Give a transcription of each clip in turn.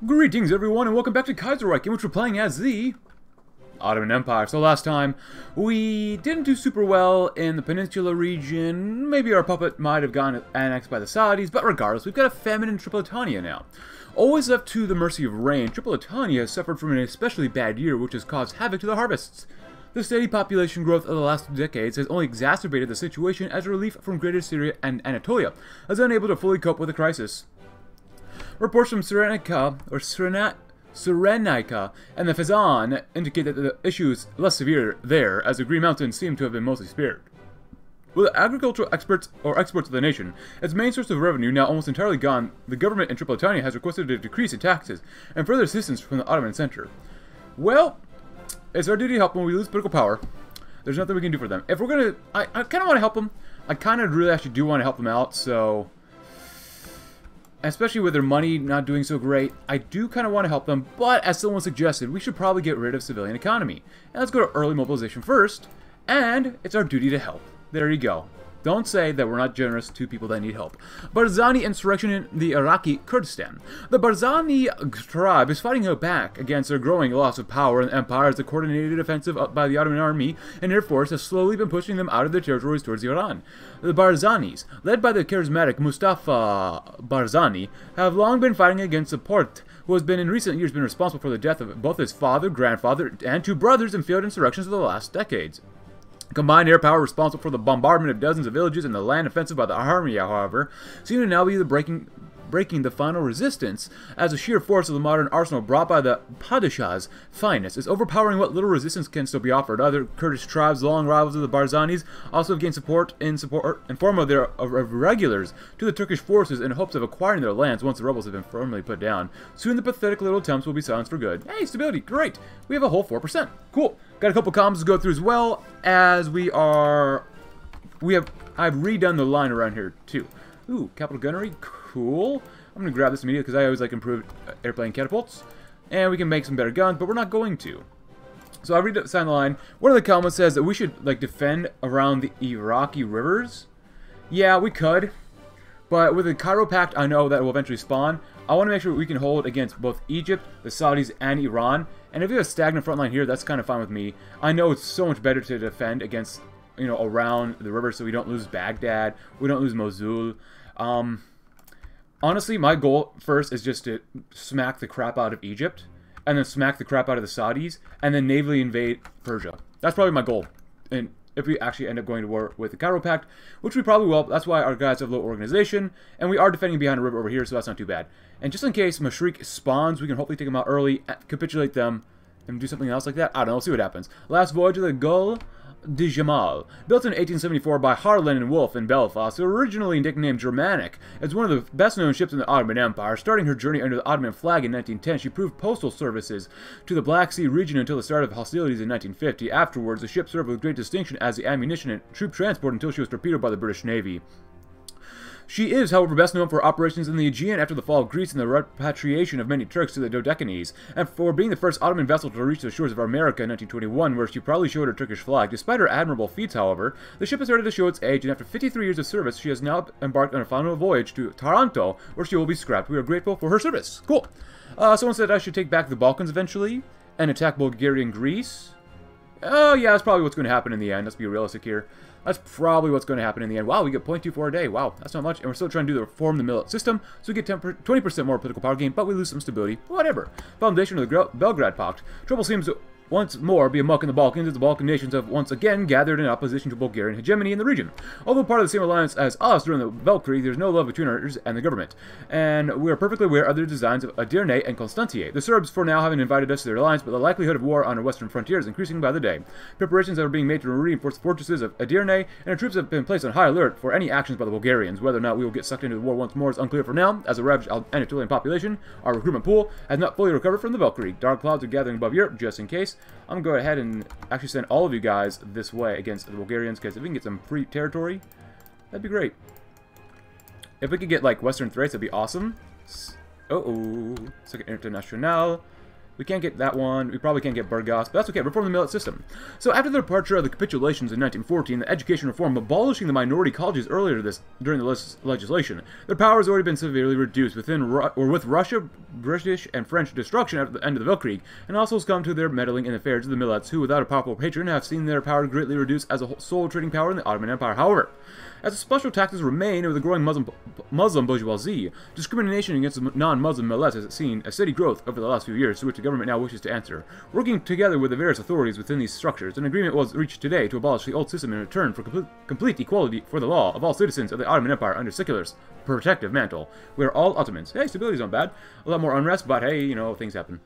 Greetings everyone and welcome back to Kaiserreich, in which we're playing as the Ottoman Empire. So last time, we didn't do super well in the peninsula region. Maybe our puppet might have gotten annexed by the Saudis, but regardless, we've got a famine in Tripolitania now. Always left to the mercy of rain, Tripolitania has suffered from an especially bad year, which has caused havoc to the harvests. The steady population growth of the last 2 decades has only exacerbated the situation, as relief from Greater Syria and Anatolia is unable to fully cope with the crisis. Reports from Cyrenaica and the Fezzan indicate that the issue is less severe there, as the Green Mountains seem to have been mostly spared. With agricultural exports of the nation, its main source of revenue now almost entirely gone, the government in Tripolitania has requested a decrease in taxes and further assistance from the Ottoman center. Well, it's our duty to help when we lose political power. There's nothing we can do for them. If we're gonna, I kind of want to help them. I kind of really actually do want to help them out, so... Especially with their money not doing so great, I do kind of want to help them, but as someone suggested, we should probably get rid of civilian economy. And let's go to early mobilization first, and it's our duty to help. There you go. Don't say that we're not generous to people that need help. Barzani insurrection in the Iraqi Kurdistan. The Barzani tribe is fighting back against their growing loss of power in the empire, as the coordinated offensive by the Ottoman army and air force has slowly been pushing them out of their territories towards Iran. The Barzanis, led by the charismatic Mustafa Barzani, have long been fighting against the Porte, who has in recent years been responsible for the death of both his father, grandfather, and 2 brothers in failed insurrections of the last decades. Combined air power responsible for the bombardment of dozens of villages and the land offensive by the army, however, seem to now be the breaking the final resistance, as the sheer force of the modern arsenal brought by the Padishah's finest is overpowering what little resistance can still be offered. Other Kurdish tribes, long rivals of the Barzanis, also have gained support in form of their regulars to the Turkish forces in hopes of acquiring their lands once the rebels have been firmly put down. Soon the pathetic little attempts will be silenced for good. Hey, stability, great! We have a whole 4%. Cool. Got a couple comms to go through as well, as I've redone the line around here too. Ooh, capital gunnery, cool. I'm gonna grab this immediately because I always like improved airplane catapults, and we can make some better guns, but we're not going to. So I read the line. One of the comments says that we should like defend around the Iraqi rivers. Yeah, we could, but with the Cairo Pact, I know that it will eventually spawn. I want to make sure we can hold against both Egypt, the Saudis, and Iran. And if you have a stagnant front line here, that's kind of fine with me. I know it's so much better to defend against, you know, around the river so we don't lose Baghdad, we don't lose Mosul. Honestly, my goal first is just to smack the crap out of Egypt, and then smack the crap out of the Saudis, and then navally invade Persia. That's probably my goal. And if we actually end up going to war with the Cairo Pact, which we probably will, that's why our guys have low organization, and we are defending behind a river over here, so that's not too bad. And just in case Mashriq spawns, we can hopefully take them out early, capitulate them, and do something else like that. I don't know, we'll see what happens. Last voyage of the Gull de Jamal, built in 1874 by Harlan and Wolff in Belfast, originally nicknamed Germanic, is one of the best-known ships in the Ottoman Empire. Starting her journey under the Ottoman flag in 1910, she proved postal services to the Black Sea region until the start of hostilities in 1950. Afterwards, the ship served with great distinction as the ammunition and troop transport until she was torpedoed by the British Navy. She is, however, best known for operations in the Aegean after the fall of Greece and the repatriation of many Turks to the Dodecanese, and for being the first Ottoman vessel to reach the shores of America in 1921, where she proudly showed her Turkish flag. Despite her admirable feats, however, the ship has started to show its age, and after 53 years of service, she has now embarked on a final voyage to Taranto, where she will be scrapped. We are grateful for her service. Cool. Someone said I should take back the Balkans eventually, and attack Bulgaria and Greece. Oh, yeah, that's probably what's going to happen in the end. Let's be realistic here. That's probably what's going to happen in the end. Wow, we get 0.24 a day. Wow, that's not much. And we're still trying to reform the millet system, so we get 20% more political power gain, but we lose some stability. Whatever. Foundation of the Belgrade Pact. Trouble seems to once more be amok in the Balkans, as the Balkan nations have once again gathered in opposition to Bulgarian hegemony in the region. Although part of the same alliance as us during the Weltkrieg, there's no love between us and the government, and we are perfectly aware of the designs of Edirne and Constantiye. The Serbs for now haven't invited us to their alliance, but the likelihood of war on our western frontier is increasing by the day. Preparations are being made to reinforce the fortresses of Edirne, and our troops have been placed on high alert for any actions by the Bulgarians. Whether or not we will get sucked into the war once more is unclear for now, as a ravaged Anatolian population, our recruitment pool, has not fully recovered from the Weltkrieg. Dark clouds are gathering above Europe, just in case. I'm going to go ahead and actually send all of you guys this way against the Bulgarians, because if we can get some free territory, that'd be great. If we could get, like, Western Thrace, that'd be awesome. Second International. We can't get that one. We probably can't get Burgos, but that's okay. Reform the millet system. So after the departure of the capitulations in 1914, the education reform abolishing the minority colleges earlier during the legislation, their power has already been severely reduced with Russia, British, and French destruction at the end of the Weltkrieg, and also has come to their meddling in the affairs of the millets, who, without a powerful patron, have seen their power greatly reduced as a sole trading power in the Ottoman Empire. However, as the special taxes remain with the growing Muslim bourgeoisie, discrimination against non-Muslim millets has seen a steady growth over the last few years, to which the government now wishes to answer. Working together with the various authorities within these structures, an agreement was reached today to abolish the old system in return for complete equality for the law of all citizens of the Ottoman Empire under secular's protective mantle. We are all Ottomans. Hey, stability's not bad. A lot more unrest, but hey, you know, things happen.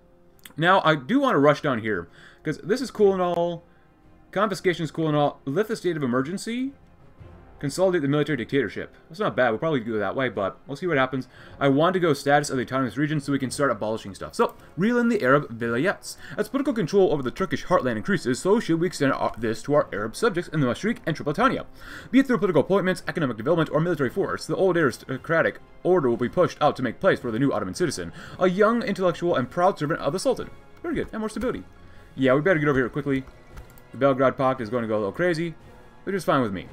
Now, I do want to rush down here, because this is cool and all. Confiscation is cool and all. Lift the state of emergency. Consolidate the military dictatorship. That's not bad. We'll probably do it that way, but we'll see what happens. I want to go status of the autonomous region so we can start abolishing stuff. So, reel in the Arab vilayets. As political control over the Turkish heartland increases, so should we extend this to our Arab subjects in the Mashriq and Tripolitania. Be it through political appointments, economic development, or military force, the old aristocratic order will be pushed out to make place for the new Ottoman citizen, a young, intellectual, and proud servant of the Sultan. Very good, and more stability. Yeah, we better get over here quickly. The Belgrade Pact is going to go a little crazy, which is fine with me.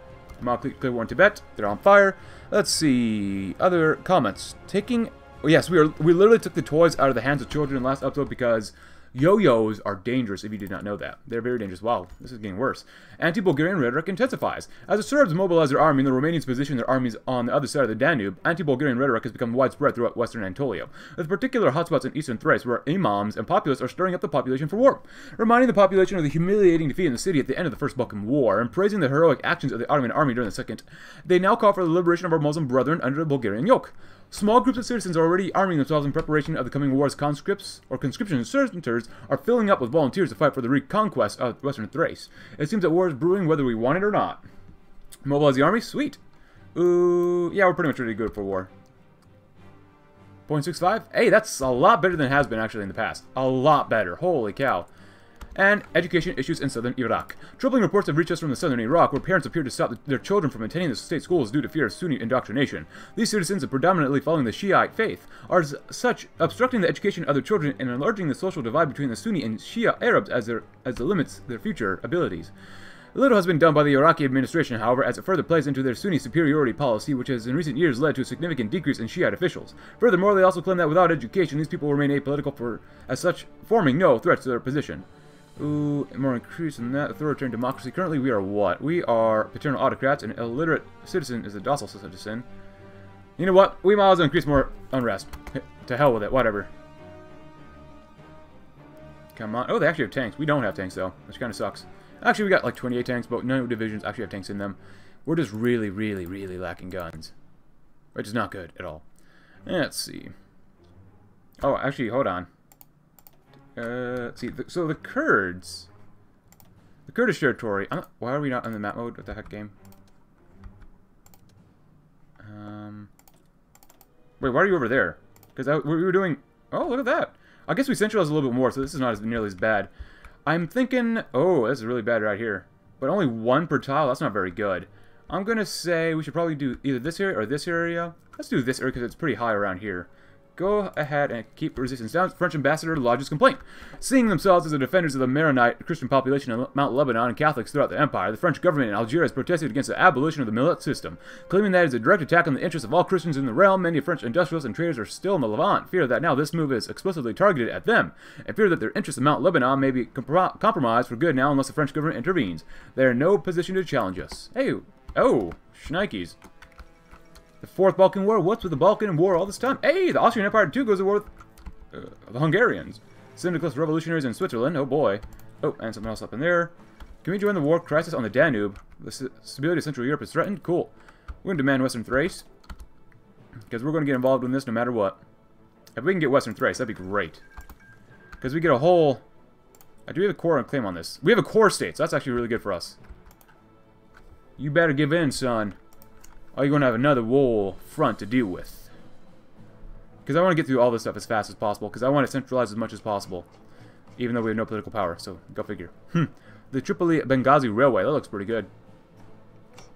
Clear War in Tibet, they're on fire. Let's see, other comments. Oh, yes, we literally took the toys out of the hands of children in the last upload because yo-yos are dangerous if you did not know that. They're very dangerous. Wow, this is getting worse. Anti-Bulgarian rhetoric intensifies. As the Serbs mobilize their army and the Romanians position their armies on the other side of the Danube, anti-Bulgarian rhetoric has become widespread throughout western Anatolia, with particular hotspots in eastern Thrace where imams and populace are stirring up the population for war, reminding the population of the humiliating defeat in the city at the end of the First Balkan War, and praising the heroic actions of the Ottoman army during the Second. They now call for the liberation of our Muslim brethren under the Bulgarian yoke. Small groups of citizens are already arming themselves in preparation of the coming war's conscripts or conscription centers are filling up with volunteers to fight for the reconquest of western Thrace. It seems that war is brewing whether we want it or not. Mobilize the army? Sweet. Ooh, yeah, we're pretty much ready to go for war. 0.65? Hey, that's a lot better than it has been actually in the past. A lot better. Holy cow. And education issues in southern Iraq. Troubling reports have reached us from the southern Iraq, where parents appear to stop their children from attending the state schools due to fear of Sunni indoctrination. These citizens, predominantly following the Shiite faith, are as such obstructing the education of their children and enlarging the social divide between the Sunni and Shia Arabs as it limits their future abilities. Little has been done by the Iraqi administration, however, as it further plays into their Sunni superiority policy, which has in recent years led to a significant decrease in Shiite officials. Furthermore, they also claim that without education, these people remain apolitical as such, forming no threats to their position. Ooh, more increase in that. Authoritarian democracy. Currently, we are what? We are paternal autocrats, and illiterate citizen is a docile citizen. You know what? We might as well increase more unrest. To hell with it. Whatever. Come on. Oh, they actually have tanks. We don't have tanks, though, which kind of sucks. Actually, we got like 28 tanks, but no divisions actually have tanks in them. We're just really, really, really lacking guns. Which is not good at all. Let's see. Oh, actually, hold on. Let's see. So the Kurds, the Kurdish territory. Why are we not on the map mode? What the heck, game? Wait, why are you over there? Because we were doing. Oh, look at that. I guess we centralized a little bit more, so this is not nearly as bad. I'm thinking. Oh, this is really bad right here. But only one per tile. That's not very good. I'm gonna say we should probably do either this area or this area. Let's do this area because it's pretty high around here. Go ahead and keep resistance down. French ambassador lodges complaint. Seeing themselves as the defenders of the Maronite Christian population of Mount Lebanon and Catholics throughout the empire, the French government in Algeria has protested against the abolition of the millet system, claiming that it is a direct attack on the interests of all Christians in the realm. Many French industrialists and traders are still in the Levant, fear that now this move is explicitly targeted at them, and fear that their interests in Mount Lebanon may be compromised for good now unless the French government intervenes. They are in no position to challenge us. Hey, oh, shnikes. The Fourth Balkan War? What's with the Balkan War all this time? Hey, the Austrian Empire too goes to war with the Hungarians. Syndicalist revolutionaries in Switzerland. Oh boy. Oh, and something else up in there. Can we join the war crisis on the Danube? The stability of Central Europe is threatened? Cool. We're going to demand Western Thrace. Because we're going to get involved in this no matter what. If we can get Western Thrace, that'd be great. Because we get a whole... do we have a core claim on this? We have a core state, so that's actually really good for us. You better give in, son. Or you're going to have another war front to deal with. Because I want to get through all this stuff as fast as possible. Because I want to centralize as much as possible. Even though we have no political power. So, go figure. The Tripoli-Benghazi Railway. That looks pretty good.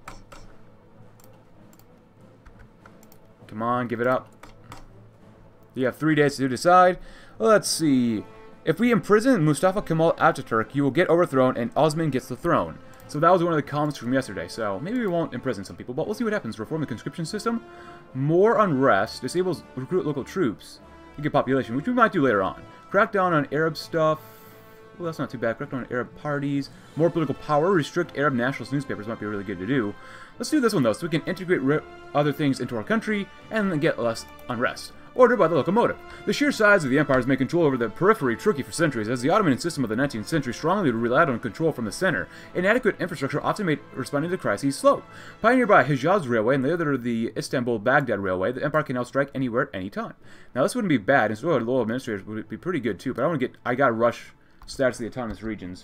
Come on, give it up. You have 3 days to decide. Let's see. If we imprison Mustafa Kemal Ataturk, you will get overthrown and Osman gets the throne. So that was one of the comments from yesterday. So maybe we won't imprison some people, but we'll see what happens. Reform the conscription system. More unrest. Disables recruit local troops. You get population, which we might do later on. Crackdown on Arab stuff. Well, that's not too bad. Crackdown on Arab parties. More political power. Restrict Arab nationalist newspapers might be really good to do. Let's do this one, though, so we can integrate other things into our country and then get less unrest. Ordered by the locomotive. The sheer size of the empires made control over the periphery tricky for centuries, as the Ottoman system of the 19th century strongly relied on control from the center. Inadequate infrastructure often made responding to crises slow. Pioneered by Hijaz Railway and later the Istanbul-Baghdad Railway, the empire can now strike anywhere at any time. Now this wouldn't be bad, and so local administrators would be pretty good too, but I gotta rush status of the autonomous regions.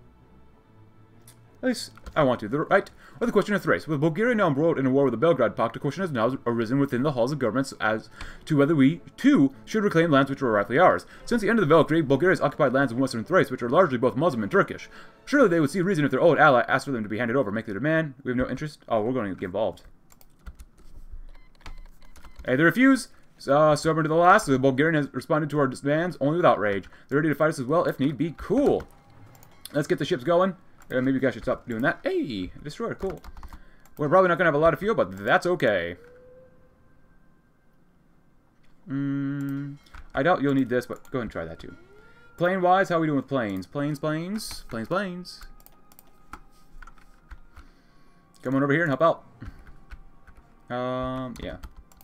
At least I want to. Right? Or the question of Thrace. With Bulgaria now embroiled in a war with the Belgrade Pact, the question has now arisen within the halls of governments as to whether we, too, should reclaim lands which were rightfully ours. Since the end of the Weltkrieg, Bulgaria has occupied lands in western Thrace, which are largely both Muslim and Turkish. Surely they would see reason if their old ally asked for them to be handed over. Make the demand. We have no interest. Oh, we're going to get involved. Hey, they refuse. Stubborn to the last, the Bulgarian has responded to our demands only with outrage. They're ready to fight us as well, if need be. Cool. Let's get the ships going. Maybe you guys should stop doing that. Hey, destroyer, cool. We're probably not going to have a lot of fuel, but that's okay. I doubt you'll need this, but go ahead and try that too. Plane-wise, how are we doing with planes? Planes. Come on over here and help out. Yeah.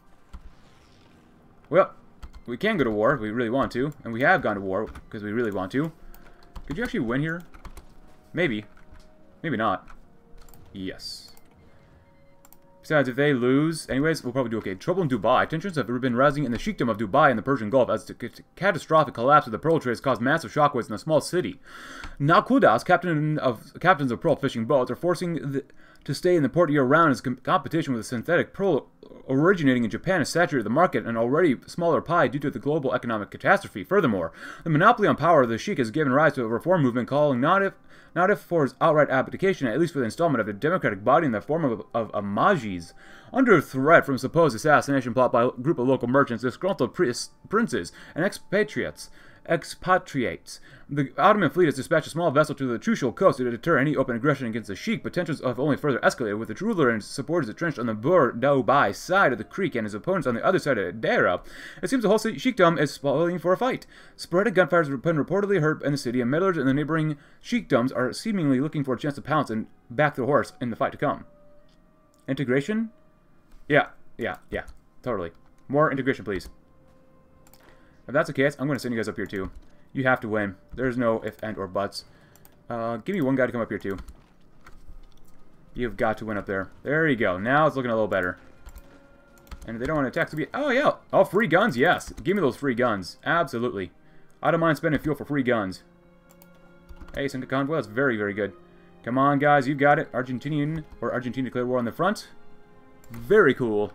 Well, we can go to war if we really want to, and we have gone to war because we really want to. Could you actually win here? Maybe. Maybe not. Yes. Besides, if they lose, anyways, we'll probably do okay. Trouble in Dubai. Tensions have been rising in the sheikdom of Dubai and the Persian Gulf as the catastrophic collapse of the pearl trade has caused massive shockwaves in a small city. Nakudas, captains of pearl fishing boats, are forcing to stay in the port year-round as competition with the synthetic pearl originating in Japan has saturated the market, an already smaller pie due to the global economic catastrophe. Furthermore, the monopoly on power of the sheik has given rise to a reform movement calling not if for his outright abdication, at least for the installment of a democratic body in the form of a majis. Under threat from a supposed assassination plot by a group of local merchants, disgruntled princes, and expatriates, the Ottoman fleet has dispatched a small vessel to the Trucial coast to deter any open aggression against the sheik, but tensions have only further escalated, with the ruler and his supporters entrenched on the Bur-Dubai side of the creek and his opponents on the other side of Dera. It seems the whole sheikdom is spoiling for a fight. Sporadic gunfires have been reportedly heard in the city, and meddlers in the neighboring sheikdoms are seemingly looking for a chance to pounce and back the horse in the fight to come. Integration? Yeah, totally. More integration, please. If that's the case, I'm going to send you guys up here too. You have to win. There's no if, and, or buts. Give me one guy to come up here too. You've got to win up there. There you go. Now it's looking a little better. And if they don't want to attack, so oh yeah. Oh, free guns, yes. Give me those free guns. Absolutely. I don't mind spending fuel for free guns. Hey, Senka Convoy, that's very, very good. Come on, guys, you got it. Argentinian, or Argentina declared war on the front. Very cool.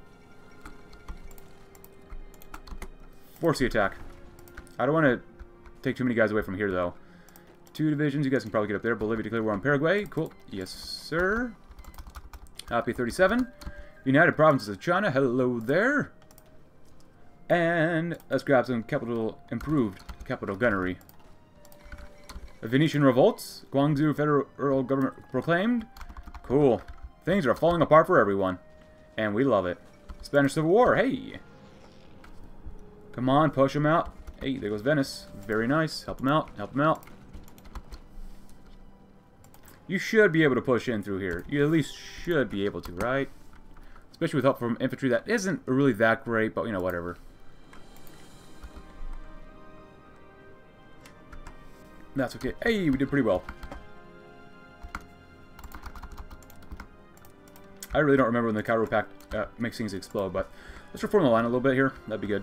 Force the attack. I don't want to take too many guys away from here, though. 2 divisions. You guys can probably get up there. Bolivia declared war on Paraguay. Cool. Yes, sir. Happy 37. United Provinces of China. Hello there. And let's grab some improved capital gunnery. The Venetian revolts. Guangzhou federal government proclaimed. Cool. Things are falling apart for everyone. And we love it. Spanish Civil War. Hey. Come on, push them out. Hey, there goes Venice. Very nice. Help them out. Help them out. You should be able to push in through here. You at least should be able to, right? Especially with help from infantry that isn't really that great, but, you know, whatever. That's okay. Hey, we did pretty well. I really don't remember when the Cairo Pact makes things explode, but let's reform the line a little bit here. That'd be good.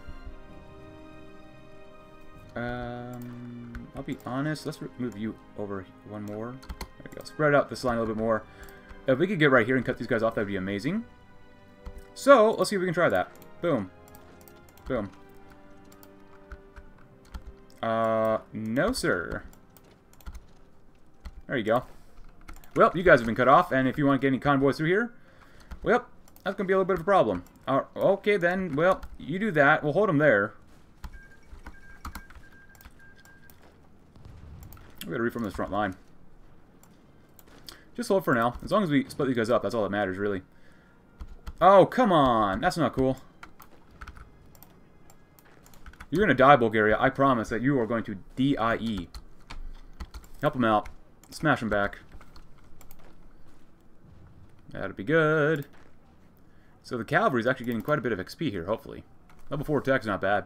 I'll be honest. Let's move you over one more. There we go. Spread out this line a little bit more. If we could get right here and cut these guys off, that'd be amazing. So, let's see if we can try that. Boom. Boom. No, sir. There you go. Well, you guys have been cut off, and if you want to get any convoys through here, well, that's going to be a little bit of a problem. Okay, then, well, you do that. We'll hold them there. We gotta reform this front line. Just hold for now. As long as we split these guys up, that's all that matters, really. Oh, come on! That's not cool. You're gonna die, Bulgaria. I promise that you are going to die. Help them out. Smash them back. That'd be good. So the cavalry is actually getting quite a bit of XP here, hopefully. Level 4 attack is not bad.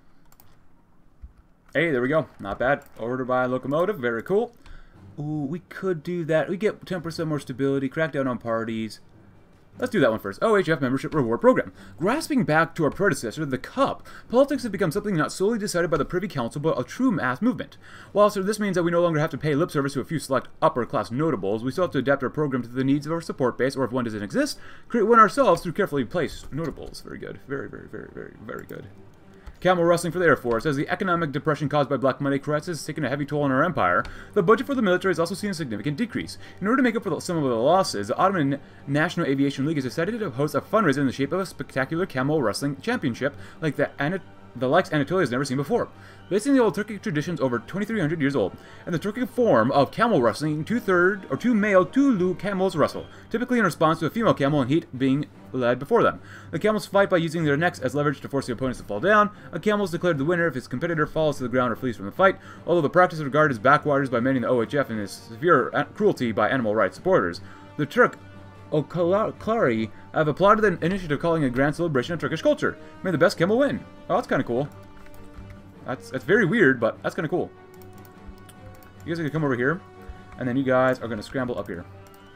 Hey, there we go. Not bad. Ordered by locomotive. Very cool. Ooh, we could do that. We get 10% more stability. Crack down on parties. Let's do that one first. OHF Membership Reward Program. Grasping back to our predecessor, the Cup, politics have become something not solely decided by the Privy Council, but a true mass movement. While this means that we no longer have to pay lip service to a few select upper-class notables, we still have to adapt our program to the needs of our support base, or if one doesn't exist, create one ourselves through carefully placed notables. Very good. Very, very, very, very, very good. Camel rustling for the Air Force. As the economic depression caused by Black Monday crisis has taken a heavy toll on our empire, the budget for the military has also seen a significant decrease. In order to make up for some of the losses, the Ottoman National Aviation League has decided to host a fundraiser in the shape of a spectacular camel wrestling championship like the likes Anatolia has never seen before. Based on the old Turkic traditions over 2,300 years old, and the Turkic form of camel wrestling, two male Tulu camels wrestle, typically in response to a female camel in heat being led before them. The camels fight by using their necks as leverage to force the opponents to fall down. A camel is declared the winner if his competitor falls to the ground or flees from the fight, although the practice is regarded as backwaters by many in the OHF and is severe cruelty by animal rights supporters. The Turk Oklari have applauded the initiative, calling it a grand celebration of Turkish culture. May the best camel win. Oh, that's kind of cool. That's very weird, but that's kind of cool. You guys are going to come over here, and then you guys are going to scramble up here.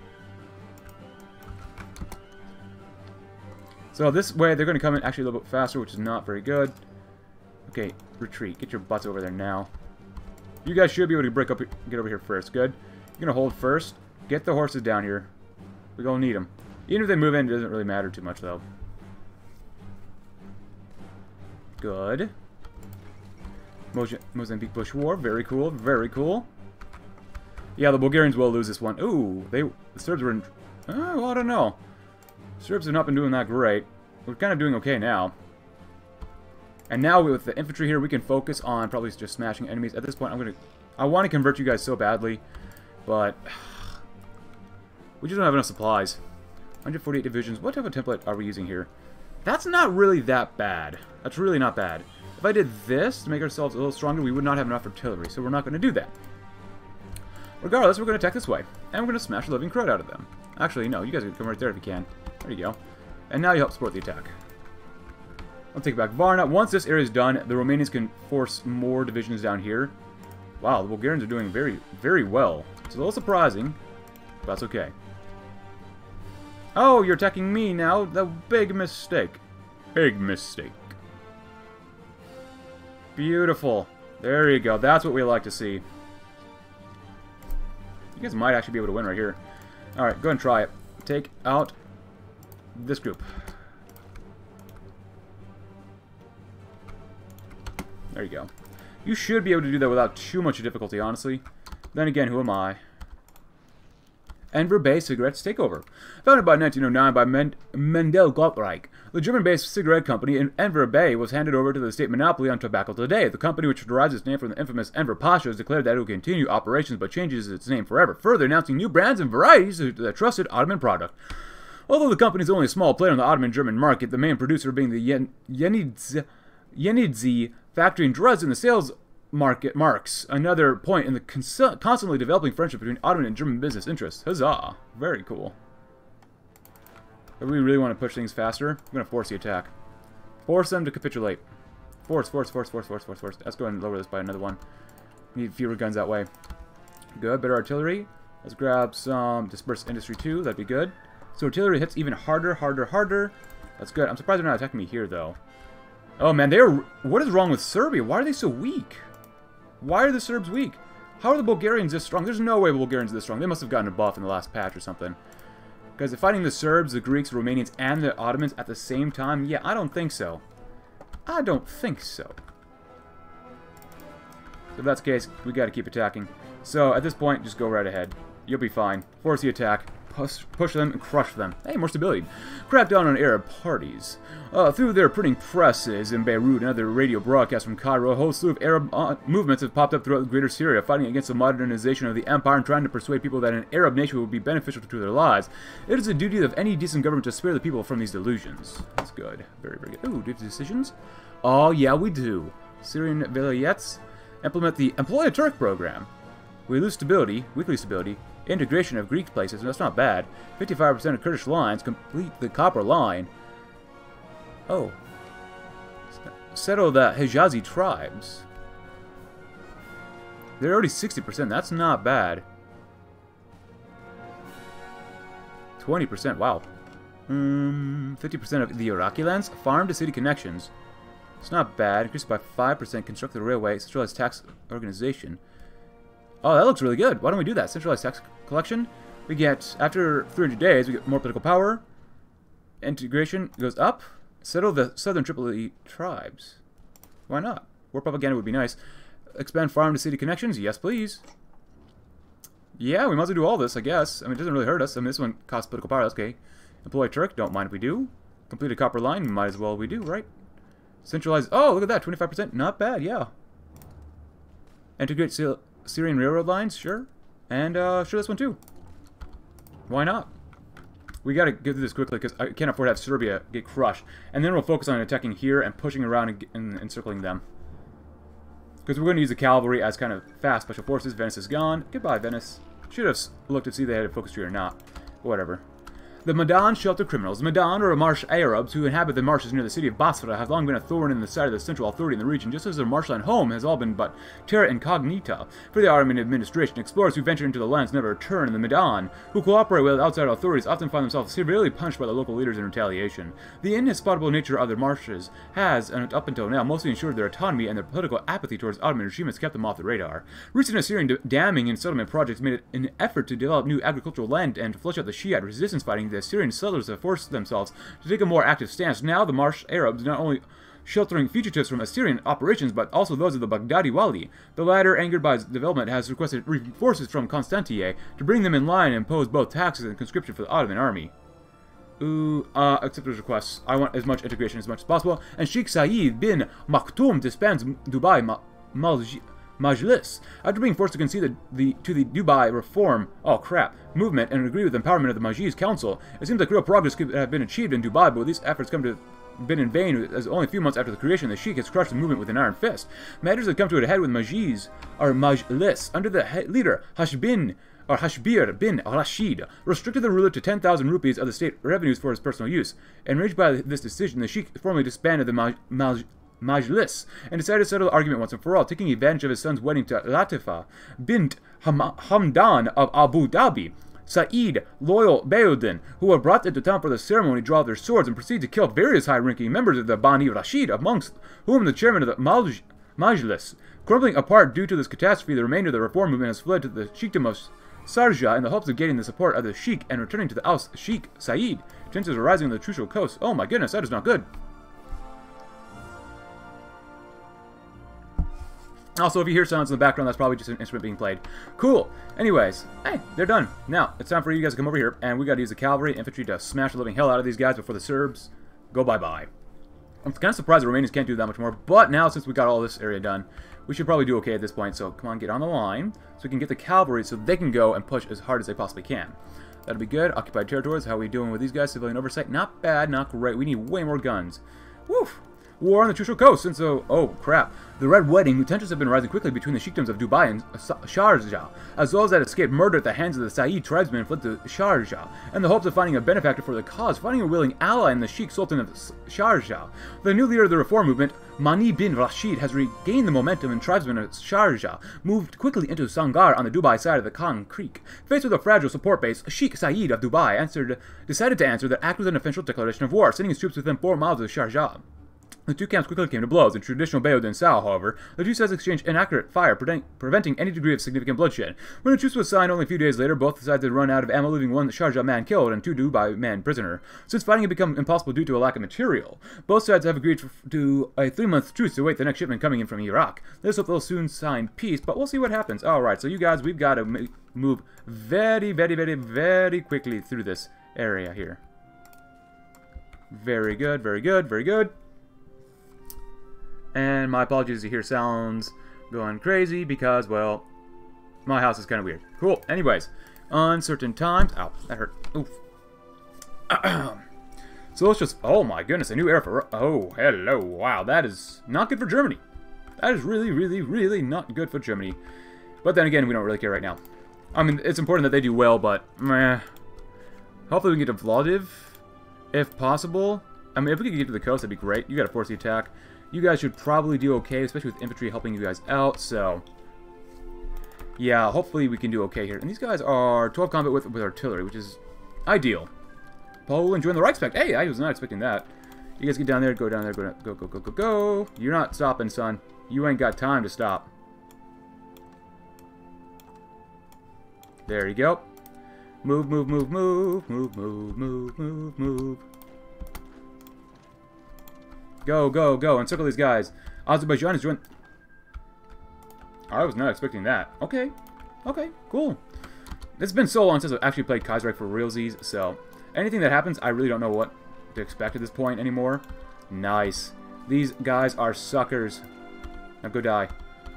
So this way, they're going to come in actually a little bit faster, which is not very good. Okay, retreat. Get your butts over there now. You guys should be able to break up, get over here first. Good. You're going to hold first. Get the horses down here. We're going to need them. Even if they move in, it doesn't really matter too much, though. Good. Mozambique Bush War. Very cool. Very cool. Yeah, the Bulgarians will lose this one. Ooh, the Serbs were in... Oh, well, I don't know. Serbs have not been doing that great. We're kind of doing okay now. And now with the infantry here, we can focus on probably just smashing enemies. At this point, I want to convert you guys so badly, but we just don't have enough supplies. 148 divisions. What type of template are we using here? That's not really that bad. That's really not bad. If I did this to make ourselves a little stronger, we would not have enough artillery, so we're not going to do that. Regardless, we're going to attack this way, and we're going to smash the living crud out of them. Actually, no, you guys can come right there if you can. There you go. And now you help support the attack. I'll take back Varna. Once this area is done, the Romanians can force more divisions down here. Wow, the Bulgarians are doing very, very well. It's a little surprising, but that's okay. Oh, you're attacking me now. The big mistake. Big mistake. Beautiful. There you go. That's what we like to see. You guys might actually be able to win right here. Alright, go ahead and try it. Take out this group. There you go. You should be able to do that without too much difficulty, honestly. Then again, who am I? Enver Bay Cigarettes Takeover. Founded by 1909 by Mendel Gottreich, the German-based cigarette company in Enver Bay was handed over to the state monopoly on tobacco today. The company, which derives its name from the infamous Enver Pasha, has declared that it will continue operations but changes its name forever, further announcing new brands and varieties of the trusted Ottoman product. Although the company is only a small player in the Ottoman German market, the main producer being the Yenidze factory in Dresden, the sales market marks another point in the constantly developing friendship between Ottoman and German business interests. Huzzah! Very cool. If we really want to push things faster, I'm going to force the attack. Force them to capitulate. Force. Let's go ahead and lower this by another one. Need fewer guns that way. Good. Better artillery. Let's grab some dispersed industry too. That'd be good. So artillery hits even harder. That's good. I'm surprised they're not attacking me here though. Oh man, what is wrong with Serbia? Why are they so weak? Why are the Serbs weak? How are the Bulgarians this strong? There's no way the Bulgarians are this strong. They must have gotten a buff in the last patch or something. Because if fighting the Serbs, the Greeks, the Romanians, and the Ottomans at the same time, yeah, I don't think so. I don't think so. So if that's the case, we gotta keep attacking. So at this point, just go right ahead. You'll be fine. Force the attack. push them and crush them. Hey, more stability. Crack down on Arab parties. Through their printing presses in Beirut and other radio broadcasts from Cairo, a whole slew of Arab movements have popped up throughout greater Syria, fighting against the modernization of the empire and trying to persuade people that an Arab nation would be beneficial to their lives. It is the duty of any decent government to spare the people from these delusions. That's good. Very, very good. Ooh, do we have decisions? Oh, yeah, we do. Syrian vilayets implement the Employ a Turk program. We lose stability, weekly stability, integration of Greek places, and that's not bad. 55% of Kurdish lines complete the copper line. Oh. Settle the Hijazi tribes. They're already 60%, that's not bad. 20%, wow. 50% of the Iraqi lands, farm to city connections. It's not bad. Increased by 5%, construct the railway, centralized tax organization. Oh, that looks really good. Why don't we do that? Centralized tax collection. We get, after 300 days, we get more political power. Integration goes up. Settle the southern Tripoli tribes. Why not? War propaganda would be nice. Expand farm to city connections. Yes, please. Yeah, we might as well do all this, I guess. I mean, it doesn't really hurt us. I mean, this one costs political power. That's okay. Employ Turk. Don't mind if we do. Complete a copper line. Might as well we do, right? Centralize. Oh, look at that. 25%. Not bad, yeah. Integrate Syrian railroad lines. Sure. And, sure, this one too. Why not? We gotta get through this quickly because I can't afford to have Serbia get crushed. And then we'll focus on attacking here and pushing around and encircling them. Because we're going to use the cavalry as kind of fast special forces. Venice is gone. Goodbye, Venice. Should have looked to see if they had a focus tree or not. Whatever. The Madan shelter criminals. Madan, or marsh Arabs who inhabit the marshes near the city of Basra, have long been a thorn in the side of the central authority in the region, just as their marshland home has all been but terra incognita. For the Ottoman administration, explorers who venture into the lands never return, and the Madan, who cooperate with outside authorities, often find themselves severely punished by the local leaders in retaliation. The inhospitable nature of their marshes has, and up until now, mostly ensured their autonomy, and their political apathy towards Ottoman regime has kept them off the radar. Recent Assyrian damming and settlement projects made it an effort to develop new agricultural land and to flush out the Shiite resistance fighting. The Assyrian settlers have forced themselves to take a more active stance. Now the marsh Arabs not only sheltering fugitives from Assyrian operations, but also those of the Baghdadi Wali. The latter, angered by its development, has requested reinforcements from Constantiye to bring them in line and impose both taxes and conscription for the Ottoman army. Ooh, accept those requests. I want as much integration as much as possible. And Sheikh Saeed bin Maktoum disbands Dubai Majlis. After being forced to concede to the Dubai reform movement and agree with the empowerment of the Majlis Council, it seems like real progress could have been achieved in Dubai, but these efforts come to been in vain, as only a few months after the creation, the Sheikh has crushed the movement with an iron fist. Matters have come to a head with Majlis under the leader Hashbir bin Rashid, restricted the ruler to 10,000 rupees of the state revenues for his personal use. Enraged by this decision, the Sheikh formally disbanded the Majlis and decided to settle the argument once and for all, taking advantage of his son's wedding to Latifa bint Hamdan of Abu Dhabi. Saeed, loyal Bayuddin, who were brought into town for the ceremony, draw their swords and proceed to kill various high-ranking members of the Bani Rashid, amongst whom the chairman of the Majlis. Crumbling apart due to this catastrophe, the remainder of the reform movement has fled to the Sheikhdom of Sharjah in the hopes of gaining the support of the Sheikh and returning to the Aus Sheikh Saeed. Tensions are rising on the Trucial coast. Oh my goodness, that is not good. Also, if you hear sounds in the background, that's probably just an instrument being played. Cool. Anyways, hey, they're done. Now, it's time for you guys to come over here, and we gotta use the cavalry and infantry to smash the living hell out of these guys before the Serbs go bye-bye. I'm kind of surprised the Romanians can't do that much more, but now, since we got all this area done, we should probably do okay at this point. So, come on, get on the line, so we can get the cavalry so they can go and push as hard as they possibly can. That'll be good. Occupied territories, how are we doing with these guys? Civilian oversight, not bad, not great. We need way more guns. Woof! War on the Trucial coast, since oh crap. The Red Wedding, tensions have been rising quickly between the Sheikdoms of Dubai and Sharjah, as well as that escaped murder at the hands of the Saeed tribesmen fled to Sharjah, in the hopes of finding a benefactor for the cause, finding a willing ally in the Sheikh Sultan of Sharjah. The new leader of the reform movement, Mani bin Rashid, has regained the momentum, and tribesmen of Sharjah moved quickly into Sangar on the Dubai side of the Khan Creek. Faced with a fragile support base, Sheikh Saeed of Dubai decided to answer the act with an official declaration of war, sending his troops within 4 miles of Sharjah. The two camps quickly came to blows. In traditional Baodin style, however, the two sides exchanged inaccurate fire, preventing any degree of significant bloodshed. When a truce was signed only a few days later, both sides had run out of ammo, leaving one Sharjah man killed and two Dubai man prisoner. Since fighting had become impossible due to a lack of material, both sides have agreed to a 3-month truce to await the next shipment coming in from Iraq. Let's hope they'll soon sign peace, but we'll see what happens. Alright, so you guys, we've got to move very, very, very, very quickly through this area here. Very good, very good, very good. And my apologies to hear sounds going crazy because, well, my house is kind of weird. Cool. Anyways, uncertain times. Ow, that hurt. Oof. So let's just... Oh my goodness, a new era for... Oh, hello. Wow, that is not good for Germany. That is really, really, really not good for Germany. But then again, we don't really care right now. I mean, it's important that they do well, but... Meh. Hopefully we can get to Vlodiv, if possible. I mean, if we could get to the coast, that'd be great. You gotta force the attack. You guys should probably do okay, especially with infantry helping you guys out, so... Yeah, hopefully we can do okay here. And these guys are 12 combat with artillery, which is ideal. Poland join the Reichspakt. Hey, I was not expecting that. You guys get down there, go down there, go, go, go, go, go, go. You're not stopping, son. You ain't got time to stop. There you go. Move, move, move, move, move, move, move, move, move. Go, go, go. Encircle these guys. Azerbaijan is joined... I was not expecting that. Okay. Okay, cool. It's been so long since I've actually played Kaiserreich for realsies, so... Anything that happens, I really don't know what to expect at this point anymore. Nice. These guys are suckers. Now go die.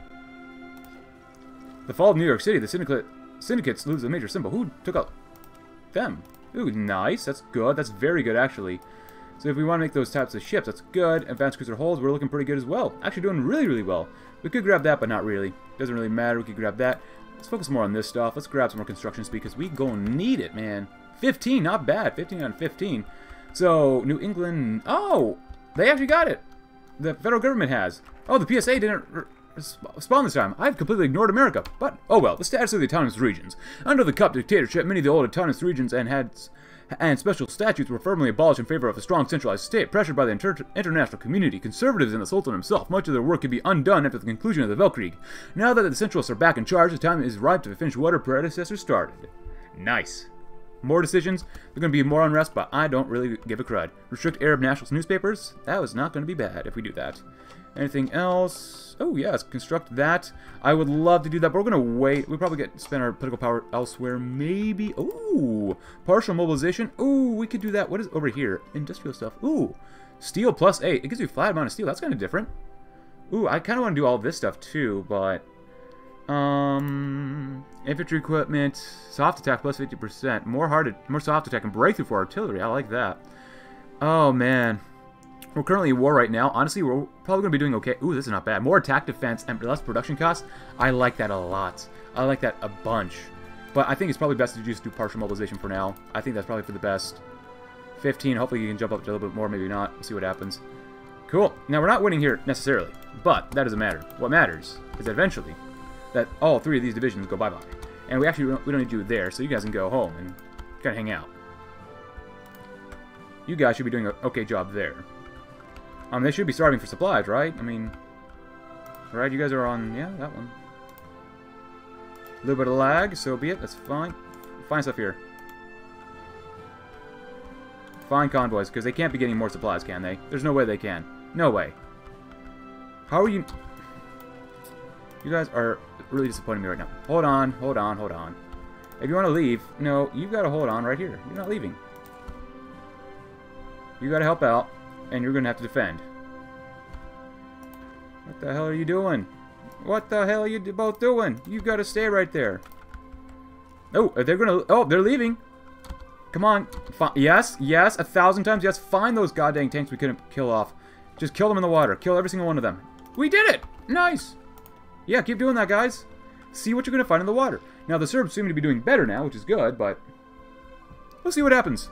The fall of New York City. The syndicates lose a major symbol. Who took out them? Ooh, nice. That's good. That's very good, actually. So if we want to make those types of ships, that's good. Advanced cruiser hulls, we're looking pretty good as well. Actually doing really, really well. We could grab that, but not really. Doesn't really matter. We could grab that. Let's focus more on this stuff. Let's grab some more construction speed because we gonna need it, man. 15, not bad. 15 on 15. So, New England... Oh! They actually got it. The federal government has. Oh, the PSA didn't spawn this time. I've completely ignored America. But, oh well. The status of the autonomous regions. Under the Cup dictatorship, many of the old autonomous regions and special statutes were firmly abolished in favor of a strong centralized state. Pressured by the international community, conservatives and the Sultan himself, much of their work could be undone after the conclusion of the Weltkrieg. Now that the Centralists are back in charge, the time is ripe to finish what our predecessors started. Nice. More decisions, there's going to be more unrest, but I don't really give a crud. Restrict Arab nationalist newspapers? That was not going to be bad if we do that. Anything else? Oh, yes, construct that. I would love to do that, but we're going to wait. We'll probably spend our political power elsewhere, maybe. Ooh, partial mobilization. Ooh, we could do that. What is over here? Industrial stuff. Ooh, steel plus 8. It gives you a flat amount of steel. That's kind of different. Ooh, I kind of want to do all this stuff too, but... infantry equipment, soft attack plus 50%, more soft attack and breakthrough for artillery. I like that. Oh man, we're currently in war right now. Honestly, we're probably gonna be doing okay. Ooh, this is not bad. More attack defense and less production costs. I like that a lot. I like that a bunch. But I think it's probably best to just do partial mobilization for now. I think that's probably for the best. 15. Hopefully you can jump up to a little bit more. Maybe not. We'll see what happens. Cool. Now we're not winning here necessarily, but that doesn't matter. What matters is that eventually that all 3 of these divisions go bye-bye. And we don't need to do it there, so you guys can go home and kind of hang out. You guys should be doing an okay job there. They should be starving for supplies, right? I mean, right, you guys are on, yeah, that one. A little bit of lag, so be it, that's fine. Find stuff here. Find convoys, because they can't be getting more supplies, can they? There's no way they can. No way. How are you... You guys are really disappointing me right now. Hold on, hold on, hold on. If you want to leave, no, you've got to hold on right here. You're not leaving. You got to help out, and you're going to have to defend. What the hell are you doing? What the hell are you both doing? You've got to stay right there. Oh, they're going to... Oh, they're leaving. Come on. Yes, yes, 1,000 times. Yes, find those goddamn tanks we couldn't kill off. Just kill them in the water. Kill every single one of them. We did it! Nice! Yeah, keep doing that, guys. See what you're going to find in the water. Now, the Serbs seem to be doing better now, which is good, but we'll see what happens.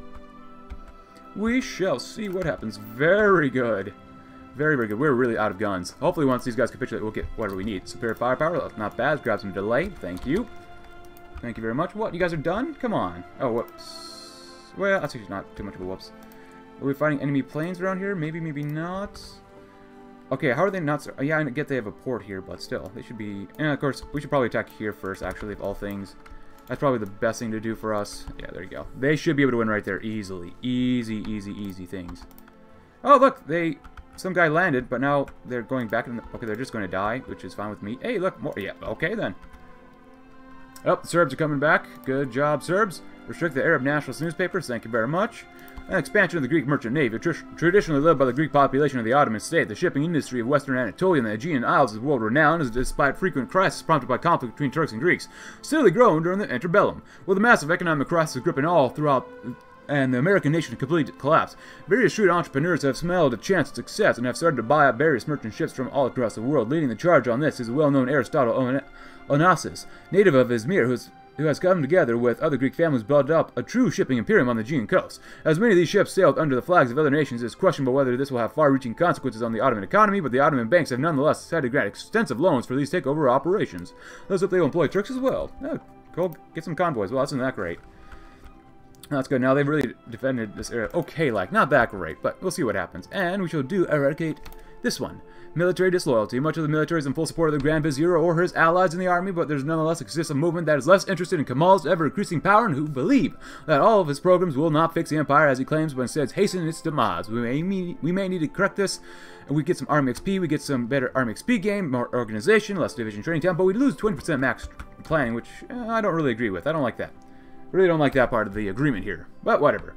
We shall see what happens. Very good. Very, very good. We're really out of guns. Hopefully, once these guys capitulate, we'll get whatever we need. Superior firepower. Not bad. Grab some delay. Thank you. Thank you very much. What? You guys are done? Come on. Oh, whoops. Well, that's actually not too much of a whoops. Are we fighting enemy planes around here? Maybe, maybe not. Okay, how are they not... Yeah, I get they have a port here, but still. They should be... And, of course, we should probably attack here first, actually, of all things. That's probably the best thing to do for us. Yeah, there you go. They should be able to win right there easily. Easy, easy, easy things. Oh, look! Some guy landed, but now they're going back in the... Okay, they're just going to die, which is fine with me. Hey, look! More... Yeah, okay, then. Oh, the Serbs are coming back. Good job, Serbs. Restrict the Arab nationalist newspapers. Thank you very much. An expansion of the Greek merchant navy, traditionally led by the Greek population of the Ottoman state. The shipping industry of Western Anatolia and the Aegean Isles is world-renowned, as despite frequent crises prompted by conflict between Turks and Greeks, steadily grown during the interbellum. With a massive economic crisis gripping all throughout and the American nation complete collapse, various shrewd entrepreneurs have smelled a chance of success and have started to buy up various merchant ships from all across the world. Leading the charge on this is the well-known Aristotle Onassis, native of Izmir, who has come together with other Greek families built up a true shipping imperium on the Aegean coast. As many of these ships sailed under the flags of other nations, it is questionable whether this will have far-reaching consequences on the Ottoman economy, but the Ottoman banks have nonetheless decided to grant extensive loans for these takeover operations. Let's hope they will employ Turks as well. Oh, go get some convoys. Well, that's not that great. That's good. Now they've really defended this area. Okay, like, not that great, but we'll see what happens. And we shall eradicate this one. Military disloyalty. Much of the military is in full support of the Grand Vizier or his allies in the army, but there's nonetheless exists a movement that is less interested in Kemal's ever-increasing power and who believe that all of his programs will not fix the empire as he claims, but instead hasten its demise. We may need to correct this, and we get some army XP, we get some better army XP game, more organization, less division training time, but we lose 20% max planning, which I don't really agree with. I don't like that. Really don't like that part of the agreement here, but whatever.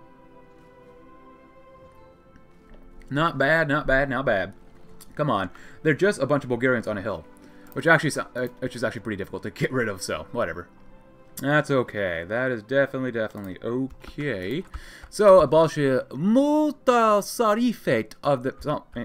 Not bad, not bad, not bad. Come on. They're just a bunch of Bulgarians on a hill. Which is actually pretty difficult to get rid of, so whatever. That's okay. That is definitely okay. So, abolish mutasarifate of the...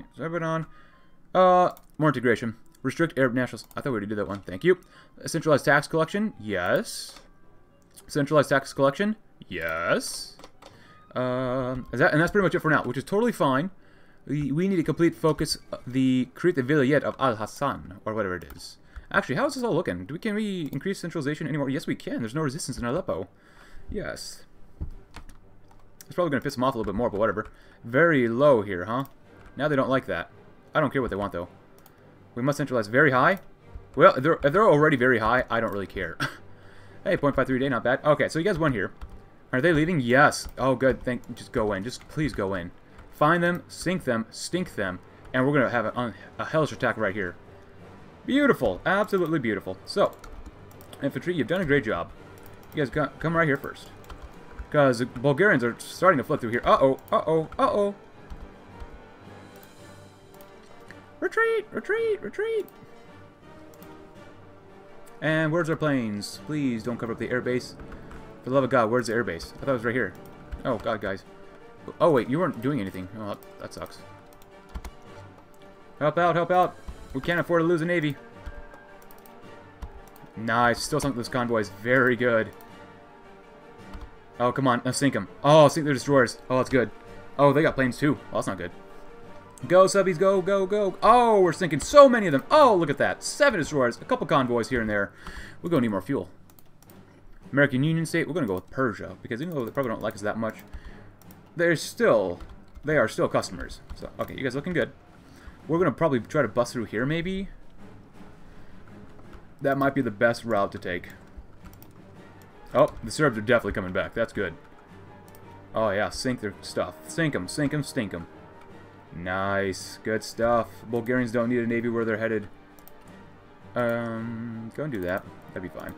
more integration. Restrict Arab nationals. I thought we already did that one. Thank you. Centralized tax collection. Yes. Centralized tax collection. Yes. And that's pretty much it for now, which is totally fine. We need to create the vilayet of Al-Hassan, or whatever it is. Actually, how is this all looking? Can we increase centralization anymore? Yes, we can. There's no resistance in Aleppo. Yes. It's probably going to piss them off a little bit more, but whatever. Very low here, huh? Now they don't like that. I don't care what they want, though. We must centralize very high. Well, if they're already very high, I don't really care. Hey, 0.53 a day, not bad. Okay, so you guys went here. Are they leaving? Yes. Oh, good. Just go in. Just please go in. Find them, sink them, stink them, and we're going to have a hellish attack right here. Beautiful. Absolutely beautiful. So, infantry, you've done a great job. You guys come right here first. Because the Bulgarians are starting to flood through here. Uh-oh, uh-oh, uh-oh. Retreat, retreat, retreat. And where's our planes? Please don't cover up the airbase. For the love of God, where's the airbase? I thought it was right here. Oh, God, guys. Oh, wait, you weren't doing anything. Oh, that sucks. Help out, help out. We can't afford to lose a navy. Nice. Still sunk those convoys. Very good. Oh, come on. Now sink them. Oh, sink their destroyers. Oh, that's good. Oh, they got planes too. Well, that's not good. Go, subbies. Go, go, go. Oh, we're sinking so many of them. Oh, look at that. 7 destroyers. A couple convoys here and there. We're going to need more fuel. American Union State. We're going to go with Persia. Because even though they probably don't like us that much, they are still customers. So, okay, you guys looking good. We're going to probably try to bust through here, maybe. That might be the best route to take. Oh, the Serbs are definitely coming back. That's good. Oh, yeah, sink their stuff. Sink them, stink them. Nice. Good stuff. Bulgarians don't need a navy where they're headed. Go and do that. That'd be fine.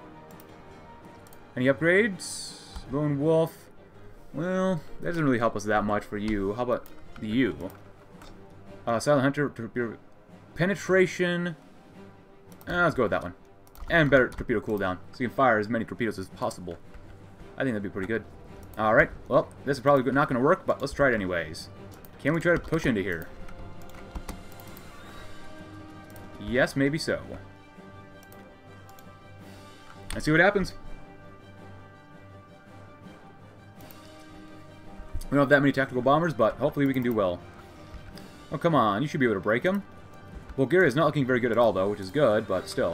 Any upgrades? Lone Wolf. Well, that doesn't really help us that much for you. How about you? Silent Hunter, torpedo penetration. Let's go with that one. And better torpedo cooldown, so you can fire as many torpedoes as possible. I think that'd be pretty good. Alright, well, this is probably not going to work, but let's try it anyways. Can we try to push into here? Yes, maybe so. Let's see what happens. We don't have that many tactical bombers, but hopefully we can do well. Oh, come on. You should be able to break them. Bulgaria is not looking very good at all, though, which is good, but still.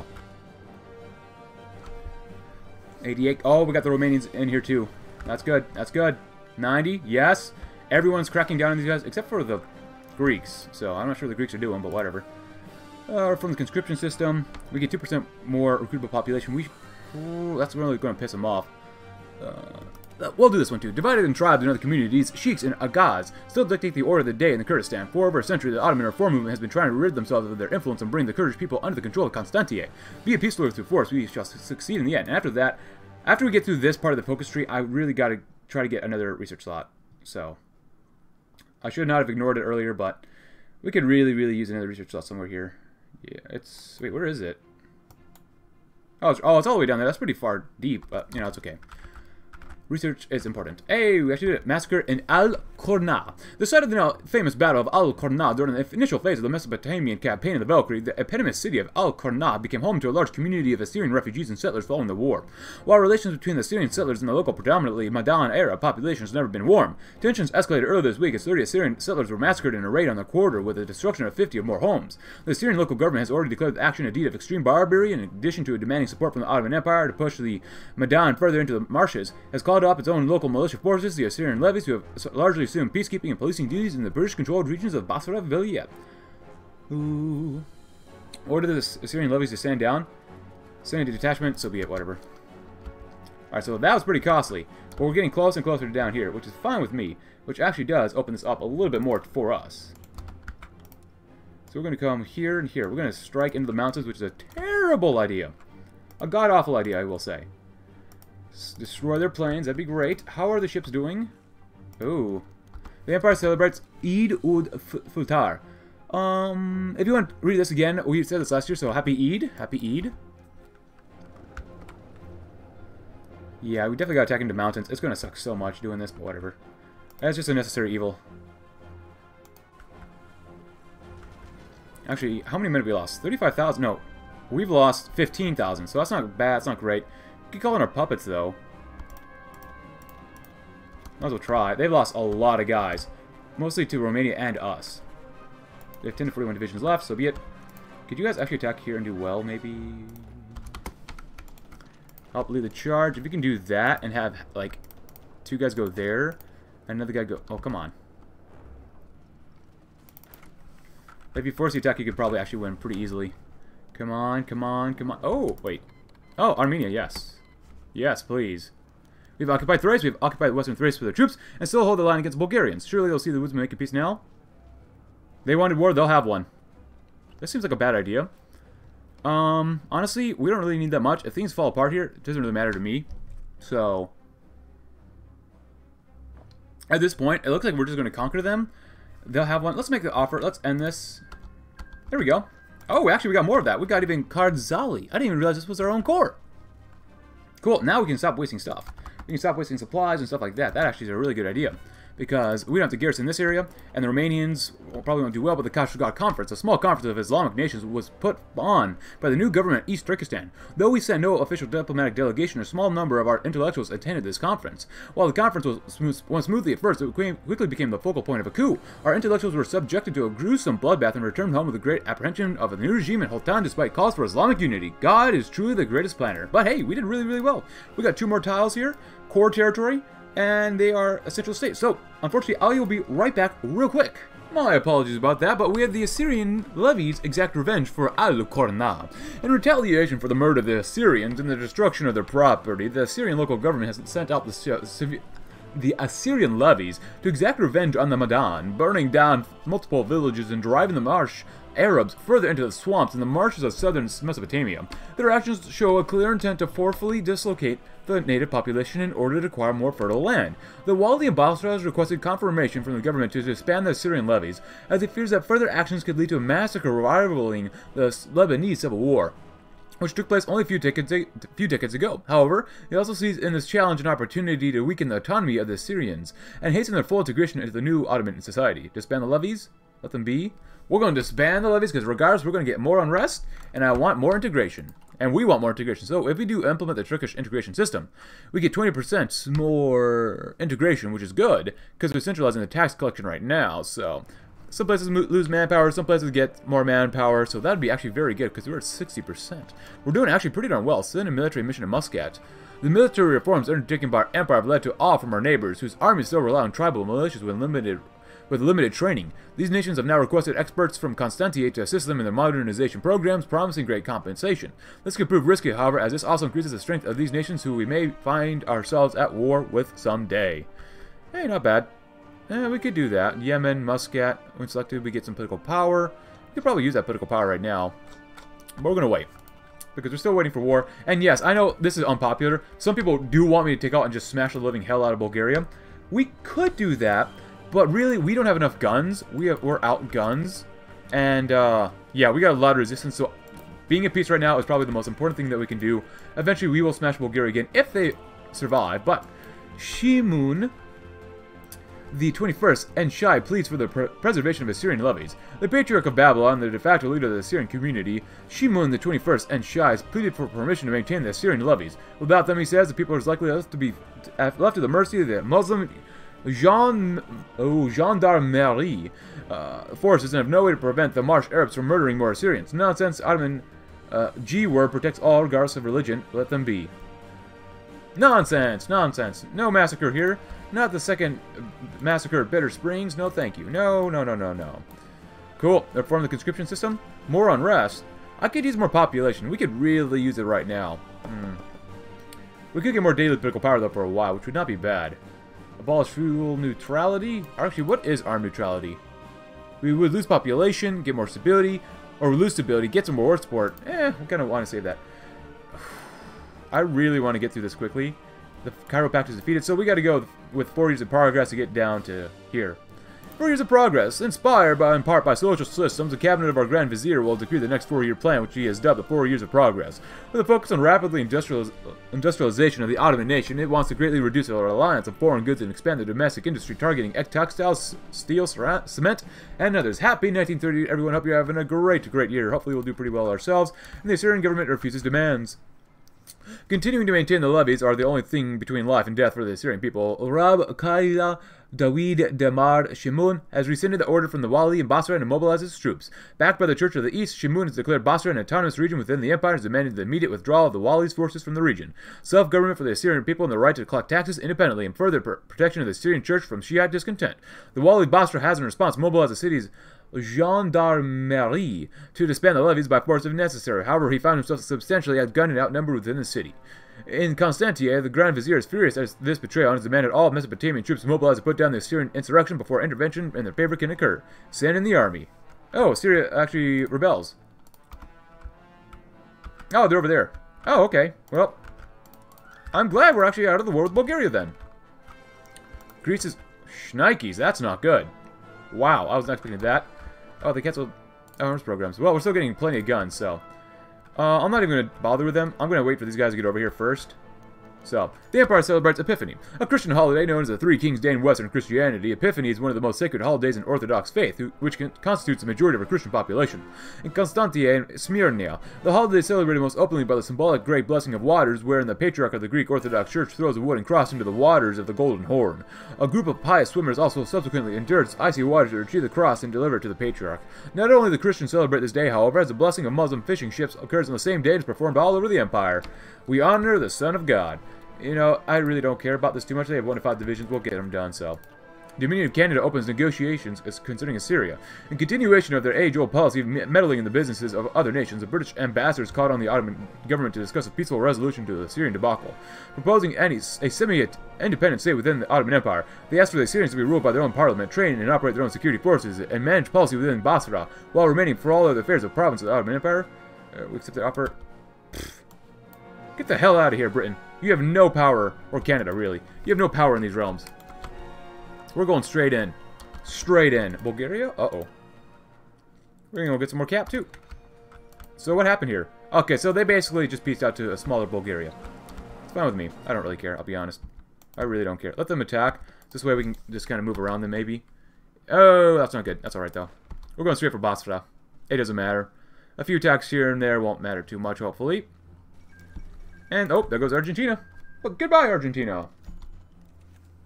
88. Oh, we got the Romanians in here, too. That's good. That's good. 90. Yes. Everyone's cracking down on these guys, except for the Greeks. So I'm not sure what the Greeks are doing, but whatever. From the conscription system, we get 2% more recruitable population. Ooh, that's really going to piss them off. We'll do this one too. Divided in tribes and other communities, sheiks and aghas still dictate the order of the day in the Kurdistan. For over a century, the Ottoman reform movement has been trying to rid themselves of their influence and bring the Kurdish people under the control of Constantiye. Be a peace lord through force, we shall succeed in the end. And after that, after we get through this part of the focus tree, I really got to try to get another research slot. So, I should not have ignored it earlier, but we could really use another research slot somewhere here. Yeah, it's... Wait, where is it? Oh, it's all the way down there. That's pretty far deep, but, you know, it's okay. Research is important. Hey, we actually did a massacre in Al-Qurna. The site of the now famous Battle of Al-Qurna during the initial phase of the Mesopotamian campaign of the Weltkrieg, the eponymous city of Al-Qurna became home to a large community of Assyrian refugees and settlers following the war. While relations between the Assyrian settlers and the local predominantly Madan-era population has never been warm, tensions escalated earlier this week as 30 Assyrian settlers were massacred in a raid on the quarter with the destruction of 50 or more homes. The Assyrian local government has already declared the action a deed of extreme barbarity, in addition to demanding support from the Ottoman Empire to push the Madan further into the marshes, has called up its own local militia forces, the Assyrian levies, who have largely assumed peacekeeping and policing duties in the British-controlled regions of Basra and Vilayet. Ooh. Order the Assyrian levies to stand down. Send a detachment, so be it, whatever. Alright, so that was pretty costly. But we're getting closer and closer to down here, which is fine with me, which actually does open this up a little bit more for us. So we're going to come here and here. We're going to strike into the mountains, which is a terrible idea. A god-awful idea, I will say. Destroy their planes, that'd be great. How are the ships doing? Ooh. The Empire celebrates Eid ud-Futar. If you want to read this again, we said this last year, so happy Eid. Happy Eid. Yeah, we definitely got to attack into mountains. It's going to suck so much doing this, but whatever. That's just a necessary evil. Actually, how many men have we lost? 35,000? No. We've lost 15,000, so that's not bad. It's not great. We could call in our puppets, though. Might as well try. They've lost a lot of guys. Mostly to Romania and us. They have 10 to 41 divisions left, so be it. Could you guys actually attack here and do well, maybe? Help lead the charge. If you can do that and have, like, 2 guys go there, and another guy go... Oh, come on. If you force the attack, you could probably actually win pretty easily. Come on, come on, come on. Oh, wait. Oh, Armenia, yes. Yes, please. We've occupied Thrace, we've occupied Western Thrace with their troops, and still hold the line against the Bulgarians. Surely they'll see the woodsmen making peace now? They wanted war, they'll have one. This seems like a bad idea. Honestly, we don't really need that much. If things fall apart here, it doesn't really matter to me. So, at this point, it looks like we're just going to conquer them. They'll have one. Let's make the offer. Let's end this. There we go. Oh, actually, we got more of that. We got even Kardzali. I didn't even realize this was our own core. Cool. Now we can stop wasting stuff. We can stop wasting supplies and stuff like that. That actually is a really good idea. Because we don't have to garrison this area, and the Romanians probably won't do well, but the Kashgar Conference, a small conference of Islamic nations, was put on by the new government of East Turkestan. Though we sent no official diplomatic delegation, a small number of our intellectuals attended this conference. While the conference went smoothly at first, it quickly became the focal point of a coup. Our intellectuals were subjected to a gruesome bloodbath and returned home with a great apprehension of a new regime in Holtan despite calls for Islamic unity. God is truly the greatest planner. But hey, we did really well. We got 2 more tiles here, core territory, and they are a central state. So, unfortunately, I will be right back real quick. My apologies about that, but we had the Assyrian levies exact revenge for Al-Qurna. In retaliation for the murder of the Assyrians and the destruction of their property, the Assyrian local government has sent out the Assyrian levies to exact revenge on the Madan, burning down multiple villages and driving the marsh Arabs further into the swamps in the marshes of southern Mesopotamia. Their actions show a clear intent to forcefully dislocate the native population in order to acquire more fertile land. The Wali and Basra has requested confirmation from the government to disband the Assyrian levies, as it fears that further actions could lead to a massacre rivaling the Lebanese civil war, which took place only a few decades ago. However, it also sees in this challenge an opportunity to weaken the autonomy of the Assyrians and hasten their full integration into the new Ottoman society. Disband the levies? Let them be? We're going to disband the levies because regardless, we're going to get more unrest, and I want more integration. And we want more integration. So if we do implement the Turkish integration system, we get 20% more integration, which is good, because we're centralizing the tax collection right now. So Some places lose manpower, some places get more manpower, so that'd be actually very good, because we're at 60%. We're doing actually pretty darn well. Send a military mission to Muscat. The military reforms undertaken by our empire have led to awe from our neighbors, whose armies still rely on tribal militias with limited training. These nations have now requested experts from Constantiate to assist them in their modernization programs, promising great compensation. This could prove risky, however, as this also increases the strength of these nations who we may find ourselves at war with someday. Hey, not bad. We could do that. Yemen, Muscat, when selected, we get some political power. We could probably use that political power right now. But we're going to wait, because we're still waiting for war. And yes, I know this is unpopular. Some people do want me to take out and just smash the living hell out of Bulgaria. We could do that, but really, we don't have enough guns. We're out guns. And, yeah, we got a lot of resistance, so being at peace right now is probably the most important thing that we can do. Eventually, we will smash Bulgaria again, if they survive. But, Shimun the 21st and Shai pleads for the preservation of Assyrian levies. The Patriarch of Babylon, the de facto leader of the Assyrian community, Shimun the 21st and Shai pleaded for permission to maintain the Assyrian levies. Without them, he says, the people are likely to be left to the mercy of the Muslim gendarmerie forces and have no way to prevent the Marsh Arabs from murdering more Assyrians. Nonsense. Ottoman G-word protects all regardless of religion. Let them be. Nonsense! Nonsense! No massacre here. Not the second massacre at Bitter Springs. No, thank you. No, no, no, no, no. Cool. Reform the conscription system. More unrest. I could use more population. We could really use it right now. We could get more daily political power, though, for a while, which would not be bad. Abolish fuel neutrality. Actually, what is armed neutrality? We would lose population, get more stability, or lose stability, get some war support. I kind of want to save that. I really want to get through this quickly. The Cairo Pact is defeated, so we got to go with 4 years of progress to get down to here. 4 years of progress. Inspired in part by social systems, the cabinet of our Grand Vizier will decree the next 4-year plan, which he has dubbed the 4 years of progress. With a focus on rapidly industrialization of the Ottoman nation, it wants to greatly reduce our reliance on foreign goods and expand the domestic industry, targeting textiles, steel, cement, and others. Happy 1930, everyone. Hope you're having a great year. Hopefully we'll do pretty well ourselves. And the Assyrian government refuses demands. Continuing to maintain the levies are the only thing between life and death for the Assyrian people. Rab Kaila Dawid Damar Shimun has rescinded the order from the Wali in Basra and mobilized his troops. Backed by the Church of the East, Shimun has declared Basra an autonomous region within the empire and has demanded the immediate withdrawal of the Wali's forces from the region. Self-government for the Assyrian people and the right to collect taxes independently and further protection of the Assyrian Church from Shiite discontent. The Wali Basra has in response mobilized the city's gendarmerie to disband the levies by force if necessary. However, he found himself substantially outgunned and outnumbered within the city. In Constantia, the Grand Vizier is furious at this betrayal and has demanded all Mesopotamian troops mobilize to put down the Assyrian insurrection before intervention in their favor can occur. Send in the army. Oh, Syria actually rebels. Oh, they're over there. Oh, okay. Well, I'm glad we're actually out of the war with Bulgaria then. Greece is... Shnikes, that's not good. Wow, I was not expecting that. Oh, they canceled arms programs. Well, we're still getting plenty of guns, so... I'm not even going to bother with them. I'm going to wait for these guys to get over here first. So, the Empire celebrates Epiphany, a Christian holiday known as the Three Kings Day in Western Christianity. Epiphany is one of the most sacred holidays in Orthodox faith, which constitutes the majority of a Christian population. In Constantia and Smyrna, the holiday is celebrated most openly by the symbolic great blessing of waters, wherein the Patriarch of the Greek Orthodox Church throws a wooden cross into the waters of the Golden Horn. A group of pious swimmers also subsequently endures icy waters to retrieve the cross and deliver it to the Patriarch. Not only the Christians celebrate this day, however, as the blessing of Muslim fishing ships occurs on the same day and is performed all over the Empire. We honor the Son of God. You know, I really don't care about this too much. They have 1 to 5 divisions. We'll get them done, so. The Dominion of Canada opens negotiations concerning Assyria. In continuation of their age-old policy of meddling in the businesses of other nations, the British ambassadors called on the Ottoman government to discuss a peaceful resolution to the Assyrian debacle. Proposing a semi-independent state within the Ottoman Empire, they asked for the Assyrians to be ruled by their own parliament, train and operate their own security forces, and manage policy within Basra, while remaining for all other affairs of the province of the Ottoman Empire. We accept their offer. Get the hell out of here, Britain. You have no power, or Canada, really. You have no power in these realms. We're going straight in. Straight in. Bulgaria? Uh-oh. We're gonna go get some more cap, too. So what happened here? Okay, so they basically just pieced out to a smaller Bulgaria. It's fine with me. I don't really care, I'll be honest. I really don't care. Let them attack. This way we can just kind of move around them, maybe. Oh, that's not good. That's alright, though. We're going straight for Basra. It doesn't matter. A few attacks here and there won't matter too much, hopefully. And, oh, there goes Argentina. Well, goodbye, Argentina.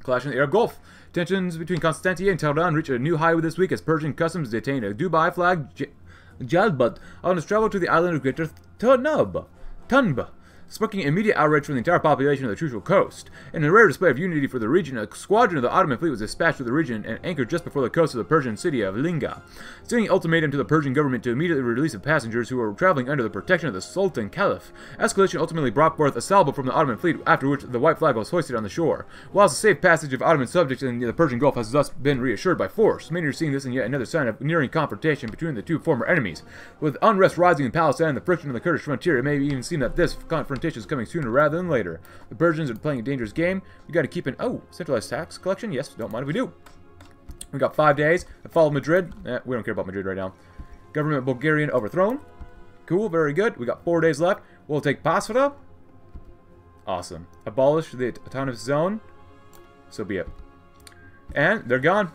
Clash in the Arab Gulf. Tensions between Constantinople and Tehran reached a new high this week as Persian customs detained a Dubai flag Jalbat on his travel to the island of Greater Tunb, sparking immediate outrage from the entire population of the Trucial coast. In a rare display of unity for the region, a squadron of the Ottoman fleet was dispatched to the region and anchored just before the coast of the Persian city of Linga, sending an ultimatum to the Persian government to immediately release the passengers who were traveling under the protection of the Sultan Caliph. Escalation ultimately brought forth a salvo from the Ottoman fleet, after which the white flag was hoisted on the shore. Whilst the safe passage of Ottoman subjects in the Persian Gulf has thus been reassured by force, many are seeing this in yet another sign of nearing confrontation between the two former enemies. With unrest rising in Palestine and the friction on the Kurdish frontier, it may even seem that this confrontation is coming sooner rather than later. The Persians are playing a dangerous game. We got to keep an centralized tax collection. Yes, don't mind if we do. We got 5 days. I followed Madrid. We don't care about Madrid right now. Government Bulgarian overthrown. Cool, very good. We got 4 days left. We'll take Basra. Awesome. Abolish the autonomous zone. So be it. And they're gone.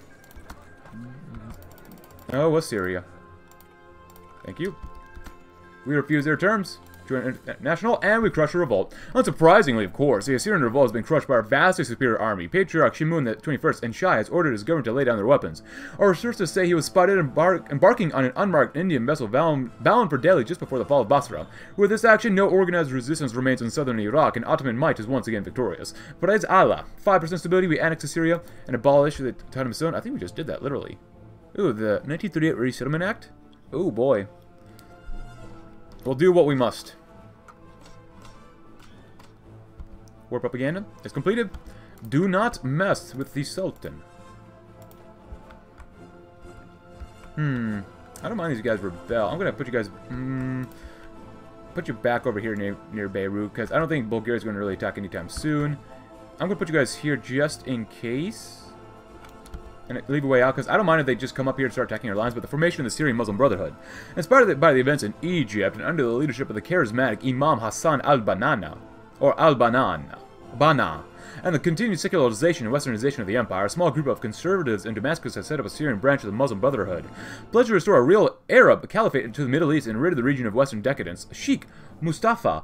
Oh, what's Syria? Thank you. We refuse their terms. Join international, and we crush a revolt. Unsurprisingly, of course, the Assyrian revolt has been crushed by our vastly superior army. Patriarch Shimun the 21st and Shai has ordered his government to lay down their weapons. Our sources say he was spotted embarking on an unmarked Indian vessel bound for Delhi just before the fall of Basra. With this action, no organized resistance remains in southern Iraq, and Ottoman might is once again victorious. Praise Allah. 5% stability, we annex Assyria and abolish the autonomous zone. I think we just did that, literally. Ooh, the 1938 Resettlement Act? Oh boy. We'll do what we must. War propaganda is completed. Do not mess with the Sultan. I don't mind these guys rebel. I'm gonna put you guys put you back over here near Beirut, because I don't think Bulgaria is going to really attack anytime soon. I'm gonna put you guys here just in case. And leave a way out, because I don't mind if they just come up here and start attacking our lines, but the formation of the Syrian Muslim Brotherhood. Inspired by the events in Egypt, and under the leadership of the charismatic Imam Hassan al-Banna, and the continued secularization and westernization of the empire, a small group of conservatives in Damascus has set up a Syrian branch of the Muslim Brotherhood. Pledged to restore a real Arab caliphate to the Middle East and rid of the region of western decadence, Sheikh Mustafa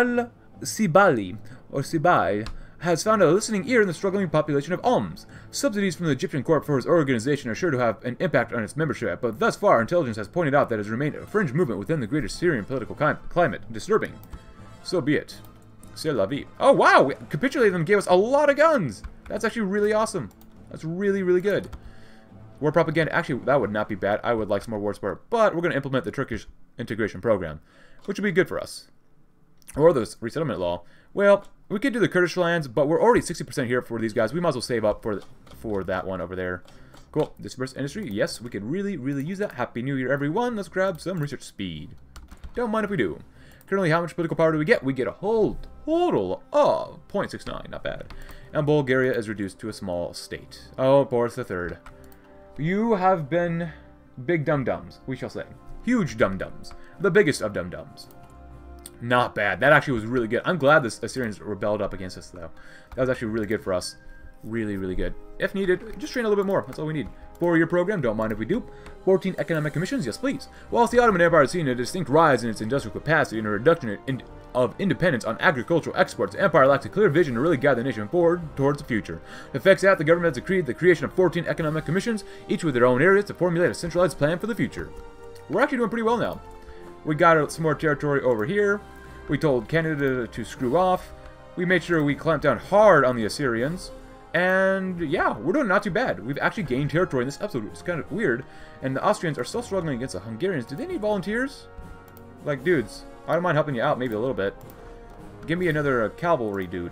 al-Sibali, or Sibai, has found a listening ear in the struggling population of Oms. Subsidies from the Egyptian court for his organization are sure to have an impact on its membership, but thus far intelligence has pointed out that it has remained a fringe movement within the greater Syrian political climate. Disturbing. So be it. C'est la vie. Oh wow! We capitulated them and gave us a lot of guns! That's actually really awesome. That's really, really good. War propaganda. Actually, that would not be bad. I would like some more war support, but we're going to implement the Turkish integration program, which would be good for us. Or the resettlement law. Well, we could do the Kurdish lands, but we're already 60% here for these guys. We might as well save up for that one over there. Cool. Dispersed industry. Yes, we could really, really use that. Happy New Year, everyone. Let's grab some research speed. Don't mind if we do. Currently, how much political power do we get? We get a whole total of 0.69. Not bad. And Bulgaria is reduced to a small state. Oh, Boris III. You have been big dum-dums, we shall say. Huge dum-dums. The biggest of dum-dums. Not bad. That actually was really good. I'm glad the Assyrians rebelled up against us, though. That was actually really good for us. Really, really good. If needed, just train a little bit more. That's all we need. 4-year program, don't mind if we do. 14 economic commissions, yes please. Whilst the Ottoman Empire has seen a distinct rise in its industrial capacity and a reduction of independence on agricultural exports, the empire lacks a clear vision to really guide the nation forward towards the future. To fix that, the government has decreed the creation of 14 economic commissions, each with their own areas, to formulate a centralized plan for the future. We're actually doing pretty well now. We got some more territory over here. We told Canada to screw off. We made sure we clamped down hard on the Assyrians. And yeah, we're doing not too bad. We've actually gained territory in this episode, which is kind of weird. And the Austrians are still struggling against the Hungarians. Do they need volunteers? Like, dudes, I don't mind helping you out maybe a little bit. Give me another cavalry dude.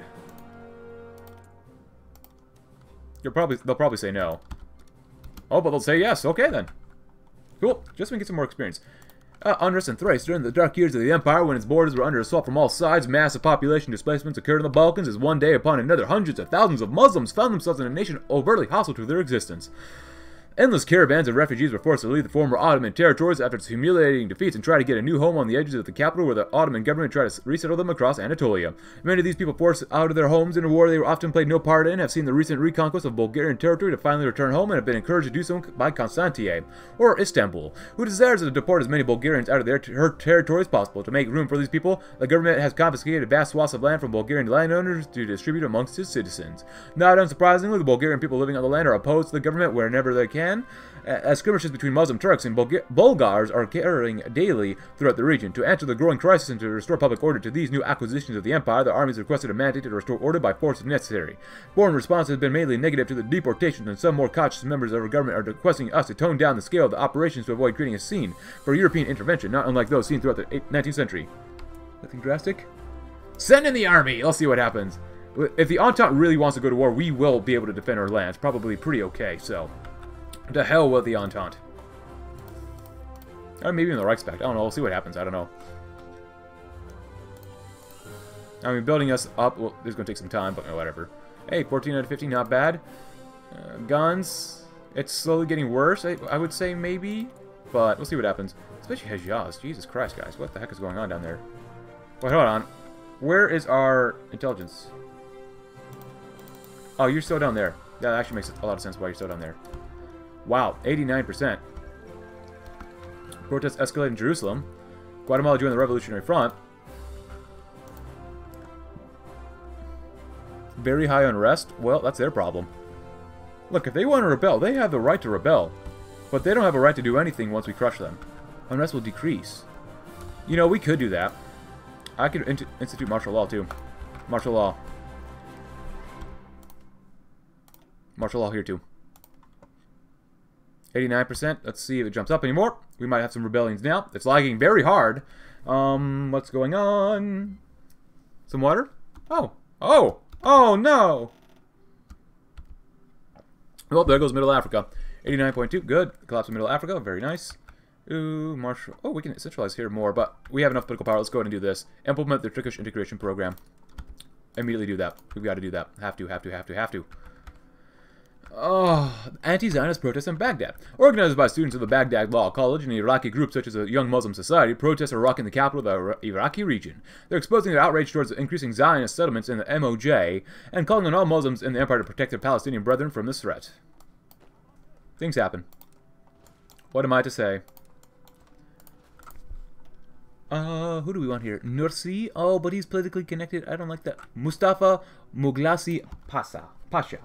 They'll probably say no. Oh, but they'll say yes. Okay, then. Cool. Just so we can get some more experience. Unrest in Thrace. During the dark years of the Empire, when its borders were under assault from all sides, massive population displacements occurred in the Balkans as one day upon another hundreds of thousands of Muslims found themselves in a nation overtly hostile to their existence. Endless caravans of refugees were forced to leave the former Ottoman territories after its humiliating defeats and try to get a new home on the edges of the capital, where the Ottoman government tried to resettle them across Anatolia. Many of these people forced out of their homes in a war they were often played no part in have seen the recent reconquest of Bulgarian territory to finally return home, and have been encouraged to do so by Constantia, or Istanbul, who desires to deport as many Bulgarians out of her territory as possible. To make room for these people, the government has confiscated vast swaths of land from Bulgarian landowners to distribute amongst its citizens. Not unsurprisingly, the Bulgarian people living on the land are opposed to the government whenever they can, as skirmishes between Muslim Turks and Bulgars are occurring daily throughout the region. To answer the growing crisis and to restore public order to these new acquisitions of the empire, the armies requested a mandate to restore order by force if necessary. Foreign response has been mainly negative to the deportations, and some more cautious members of our government are requesting us to tone down the scale of the operations to avoid creating a scene for European intervention, not unlike those seen throughout the 19th century. Nothing drastic? Send in the army! Let's see what happens. If the Entente really wants to go to war, we will be able to defend our lands. Probably pretty okay, so... to hell with the Entente. Or maybe even the Reichspakt. I don't know. We'll see what happens. I don't know. I mean, building us up, well, this is going to take some time, but whatever. Hey, 14 out of 15, not bad. Guns, it's slowly getting worse, I would say, maybe. But we'll see what happens. Especially Hejaz. Jesus Christ, guys. What the heck is going on down there? Wait, hold on. Where is our intelligence? Oh, you're still down there. That actually makes a lot of sense why you're still down there. Wow, 89%. Protests escalate in Jerusalem. Guatemala joined the Revolutionary Front. Very high unrest. Well, that's their problem. Look, if they want to rebel, they have the right to rebel. But they don't have a right to do anything once we crush them. Unrest will decrease. You know, we could do that. I could institute martial law, too. Martial law. Martial law here, too. 89%. Let's see if it jumps up anymore. We might have some rebellions now. It's lagging very hard. What's going on? Some water? Oh. Oh! Oh, no! Well, there goes Middle Africa. 89.2. Good. Collapse of Middle Africa. Very nice. Ooh, Marshall. Oh, we can centralize here more, but we have enough political power. Let's go ahead and do this. Implement the Turkish integration program. Immediately do that. We've got to do that. Have to. Oh, anti-Zionist protests in Baghdad. Organized by students of the Baghdad Law College and Iraqi groups such as the Young Muslim Society, protests are rocking the capital of the Iraqi region. They're exposing their outrage towards the increasing Zionist settlements in the MOJ and calling on all Muslims in the empire to protect their Palestinian brethren from this threat. Things happen. What am I to say? Who do we want here? Nursi? Oh, but he's politically connected. I don't like that. Mustafa Muglasi Pasha.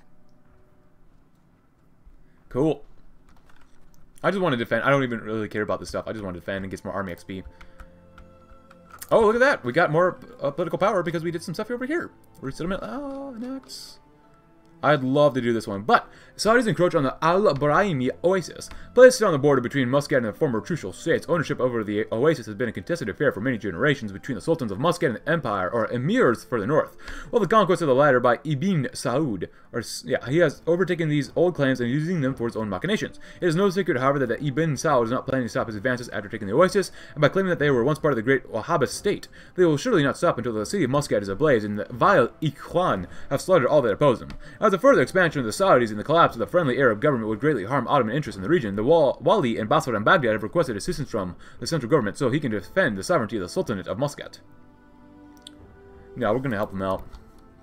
Cool. I just want to defend. I don't even really care about this stuff. I just want to defend and get some more army XP. Oh, look at that. We got more political power because we did some stuff over here. Resettlement. Oh, next. I'd love to do this one, but Saudis encroach on the Al-Brahimi Oasis. Placed on the border between Muscat and the former Trucial states, ownership over the oasis has been a contested affair for many generations between the sultans of Muscat and the empire, or emirs for the north. While the conquest of the latter by Ibn Saud, he has overtaken these old claims and using them for his own machinations. It is no secret, however, that Ibn Saud is not planning to stop his advances after taking the oasis, and by claiming that they were once part of the great Wahhabist state. They will surely not stop until the city of Muscat is ablaze and the vile Ikhwan have slaughtered all that oppose them. As a further expansion of the Saudis and the collapse of the friendly Arab government would greatly harm Ottoman interests in the region, the Wali and Basra and Baghdad have requested assistance from the central government so he can defend the sovereignty of the Sultanate of Muscat. Yeah, we're going to help him out.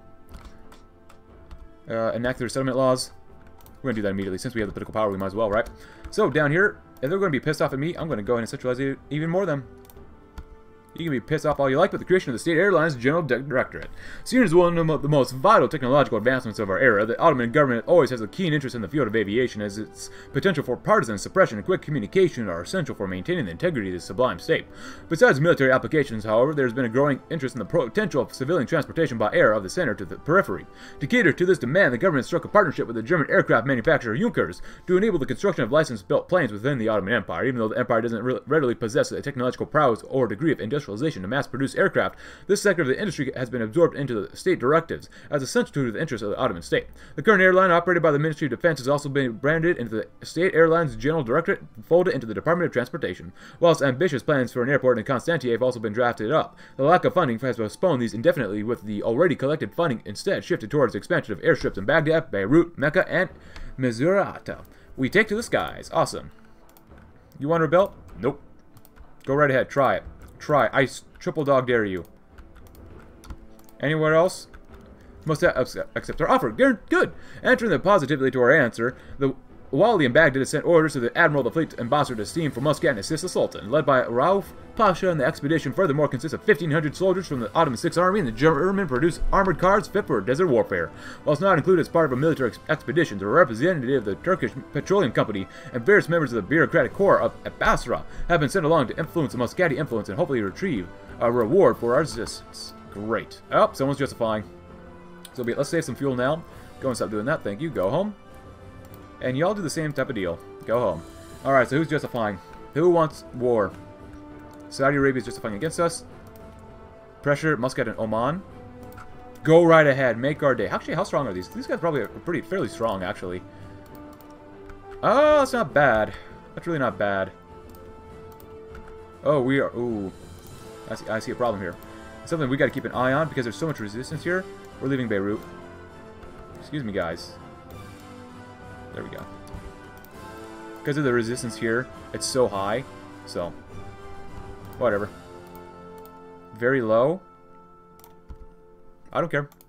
Enact the resettlement laws. We're going to do that immediately. Since we have the political power, we might as well, right? So, down here, if they're going to be pissed off at me, I'm going to go ahead and centralize it even more than. You can be pissed off all you like, but the creation of the State Airlines General Directorate. Seen as one of the most vital technological advancements of our era, the Ottoman government always has a keen interest in the field of aviation, as its potential for partisan suppression and quick communication are essential for maintaining the integrity of this sublime state. Besides military applications, however, there has been a growing interest in the potential of civilian transportation by air of the center to the periphery. To cater to this demand, the government struck a partnership with the German aircraft manufacturer Junkers to enable the construction of licensed-built planes within the Ottoman Empire. Even though the empire doesn't readily possess the technological prowess or degree of industrialization to mass-produce aircraft, this sector of the industry has been absorbed into the state directives as essential to the interests of the Ottoman state. The current airline, operated by the Ministry of Defense, has also been branded into the State Airlines General Directorate and folded into the Department of Transportation. Whilst ambitious plans for an airport in Constantinople have also been drafted up, the lack of funding has postponed these indefinitely, with the already collected funding instead shifted towards the expansion of airstrips in Baghdad, Beirut, Mecca, and Misurata. We take to the skies. Awesome. You want to rebel? Nope. Go right ahead. Try it. Try. I triple dog dare you. Anywhere else? Accept our offer. Good. Answering the positively to our answer, the Wali and Baghdad sent orders to the Admiral of the Fleet Ambassador to steam for Muscat and assist the Sultan. Led by Rauf Pasha, and the expedition furthermore consists of 1,500 soldiers from the Ottoman Sixth Army, and the German-produced armored cars fit for desert warfare. Whilst not included as part of a military expedition, the representative of the Turkish Petroleum Company and various members of the bureaucratic corps of Basra have been sent along to influence the Muscati influence and hopefully retrieve a reward for our resistance. Great. Oh, someone's justifying. So let's save some fuel now. Go and stop doing that. Thank you. Go home. And y'all do the same type of deal. Go home. Alright, so who's justifying? Who wants war? Saudi Arabia is justifying against us. Pressure, Muscat and Oman. Go right ahead. Make our day. Actually, how strong are these? These guys probably are fairly strong, actually. Oh, that's not bad. That's really not bad. Oh, we are... Ooh. I see a problem here. It's something we got to keep an eye on because there's so much resistance here. We're leaving Beirut. Excuse me, guys. There we go. Because of the resistance here, it's so high. So, whatever. Very low. I don't care.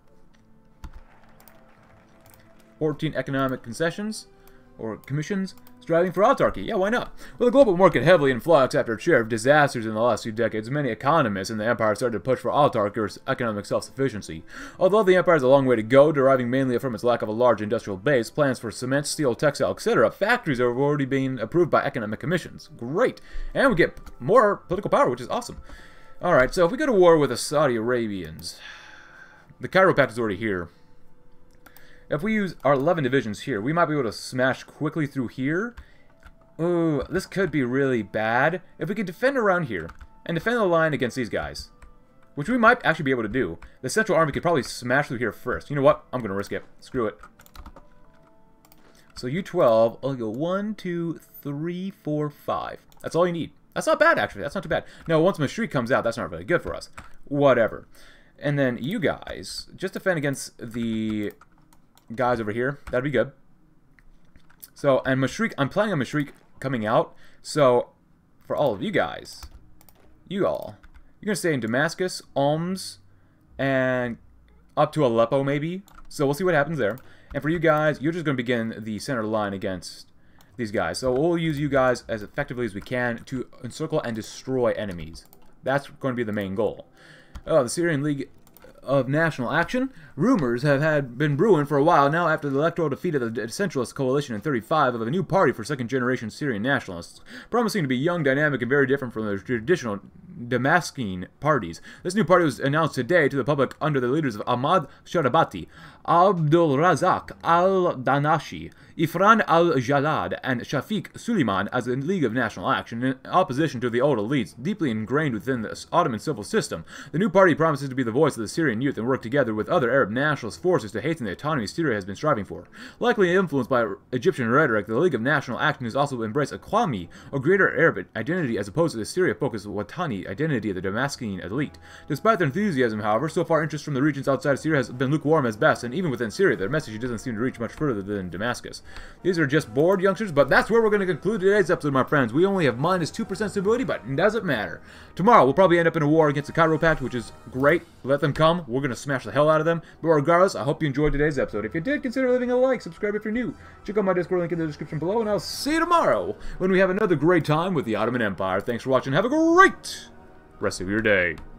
14 economic concessions or commissions. Striving for autarky. Yeah, why not? With the global market heavily in flux after a share of disasters in the last few decades, many economists in the empire started to push for autarky or economic self-sufficiency. Although the empire has a long way to go, deriving mainly from its lack of a large industrial base, plans for cement, steel, textile, etc., factories are already being approved by economic commissions. Great! And we get more political power, which is awesome. Alright, so if we go to war with the Saudi Arabians, the Cairo Pact is already here. If we use our 11 divisions here, we might be able to smash quickly through here. Ooh, this could be really bad. If we could defend around here, and defend the line against these guys, which we might actually be able to do, the Central Army could probably smash through here first. You know what? I'm going to risk it. Screw it. So U12, I'll go 1, 2, 3, 4, 5. That's all you need. That's not bad, actually. That's not too bad. No, once Mashriq comes out, that's not really good for us. Whatever. And then you guys, just defend against the guys over here. That'd be good. So, and Mashriq, I'm planning on Mashriq coming out. So, for all of you guys, you're going to stay in Damascus, Alms, and up to Aleppo maybe. So we'll see what happens there. And for you guys, you're just going to begin the center line against these guys. So we'll use you guys as effectively as we can to encircle and destroy enemies. That's going to be the main goal. The Syrian League of National Action. Rumors have been brewing for a while now after the electoral defeat of the Centralist Coalition in 1935 of a new party for second-generation Syrian nationalists, promising to be young, dynamic, and very different from the traditional Damascene parties. This new party was announced today to the public under the leaders of Ahmad Sharabati, Abdul Razak al-Danashi, Ifran al-Jalad, and Shafiq Suleiman as a League of National Action, in opposition to the old elites deeply ingrained within the Ottoman civil system. The new party promises to be the voice of the Syrian youth and work together with other Arab nationalist forces to hasten the autonomy Syria has been striving for. Likely influenced by Egyptian rhetoric, the League of National Action has also embraced a Qawmi, or greater Arab identity, as opposed to the Syria-focused Watani identity of the Damascene elite. Despite their enthusiasm, however, so far interest from the regions outside of Syria has been lukewarm as best, and even within Syria, their message doesn't seem to reach much further than Damascus. These are just bored youngsters, but that's where we're going to conclude today's episode, my friends. We only have minus 2% stability, but it doesn't matter. Tomorrow, we'll probably end up in a war against the Cairo Pact, which is great. Let them come. We're going to smash the hell out of them. But regardless, I hope you enjoyed today's episode. If you did, consider leaving a like, subscribe if you're new. Check out my Discord link in the description below, and I'll see you tomorrow when we have another great time with the Ottoman Empire. Thanks for watching. Have a great rest of your day.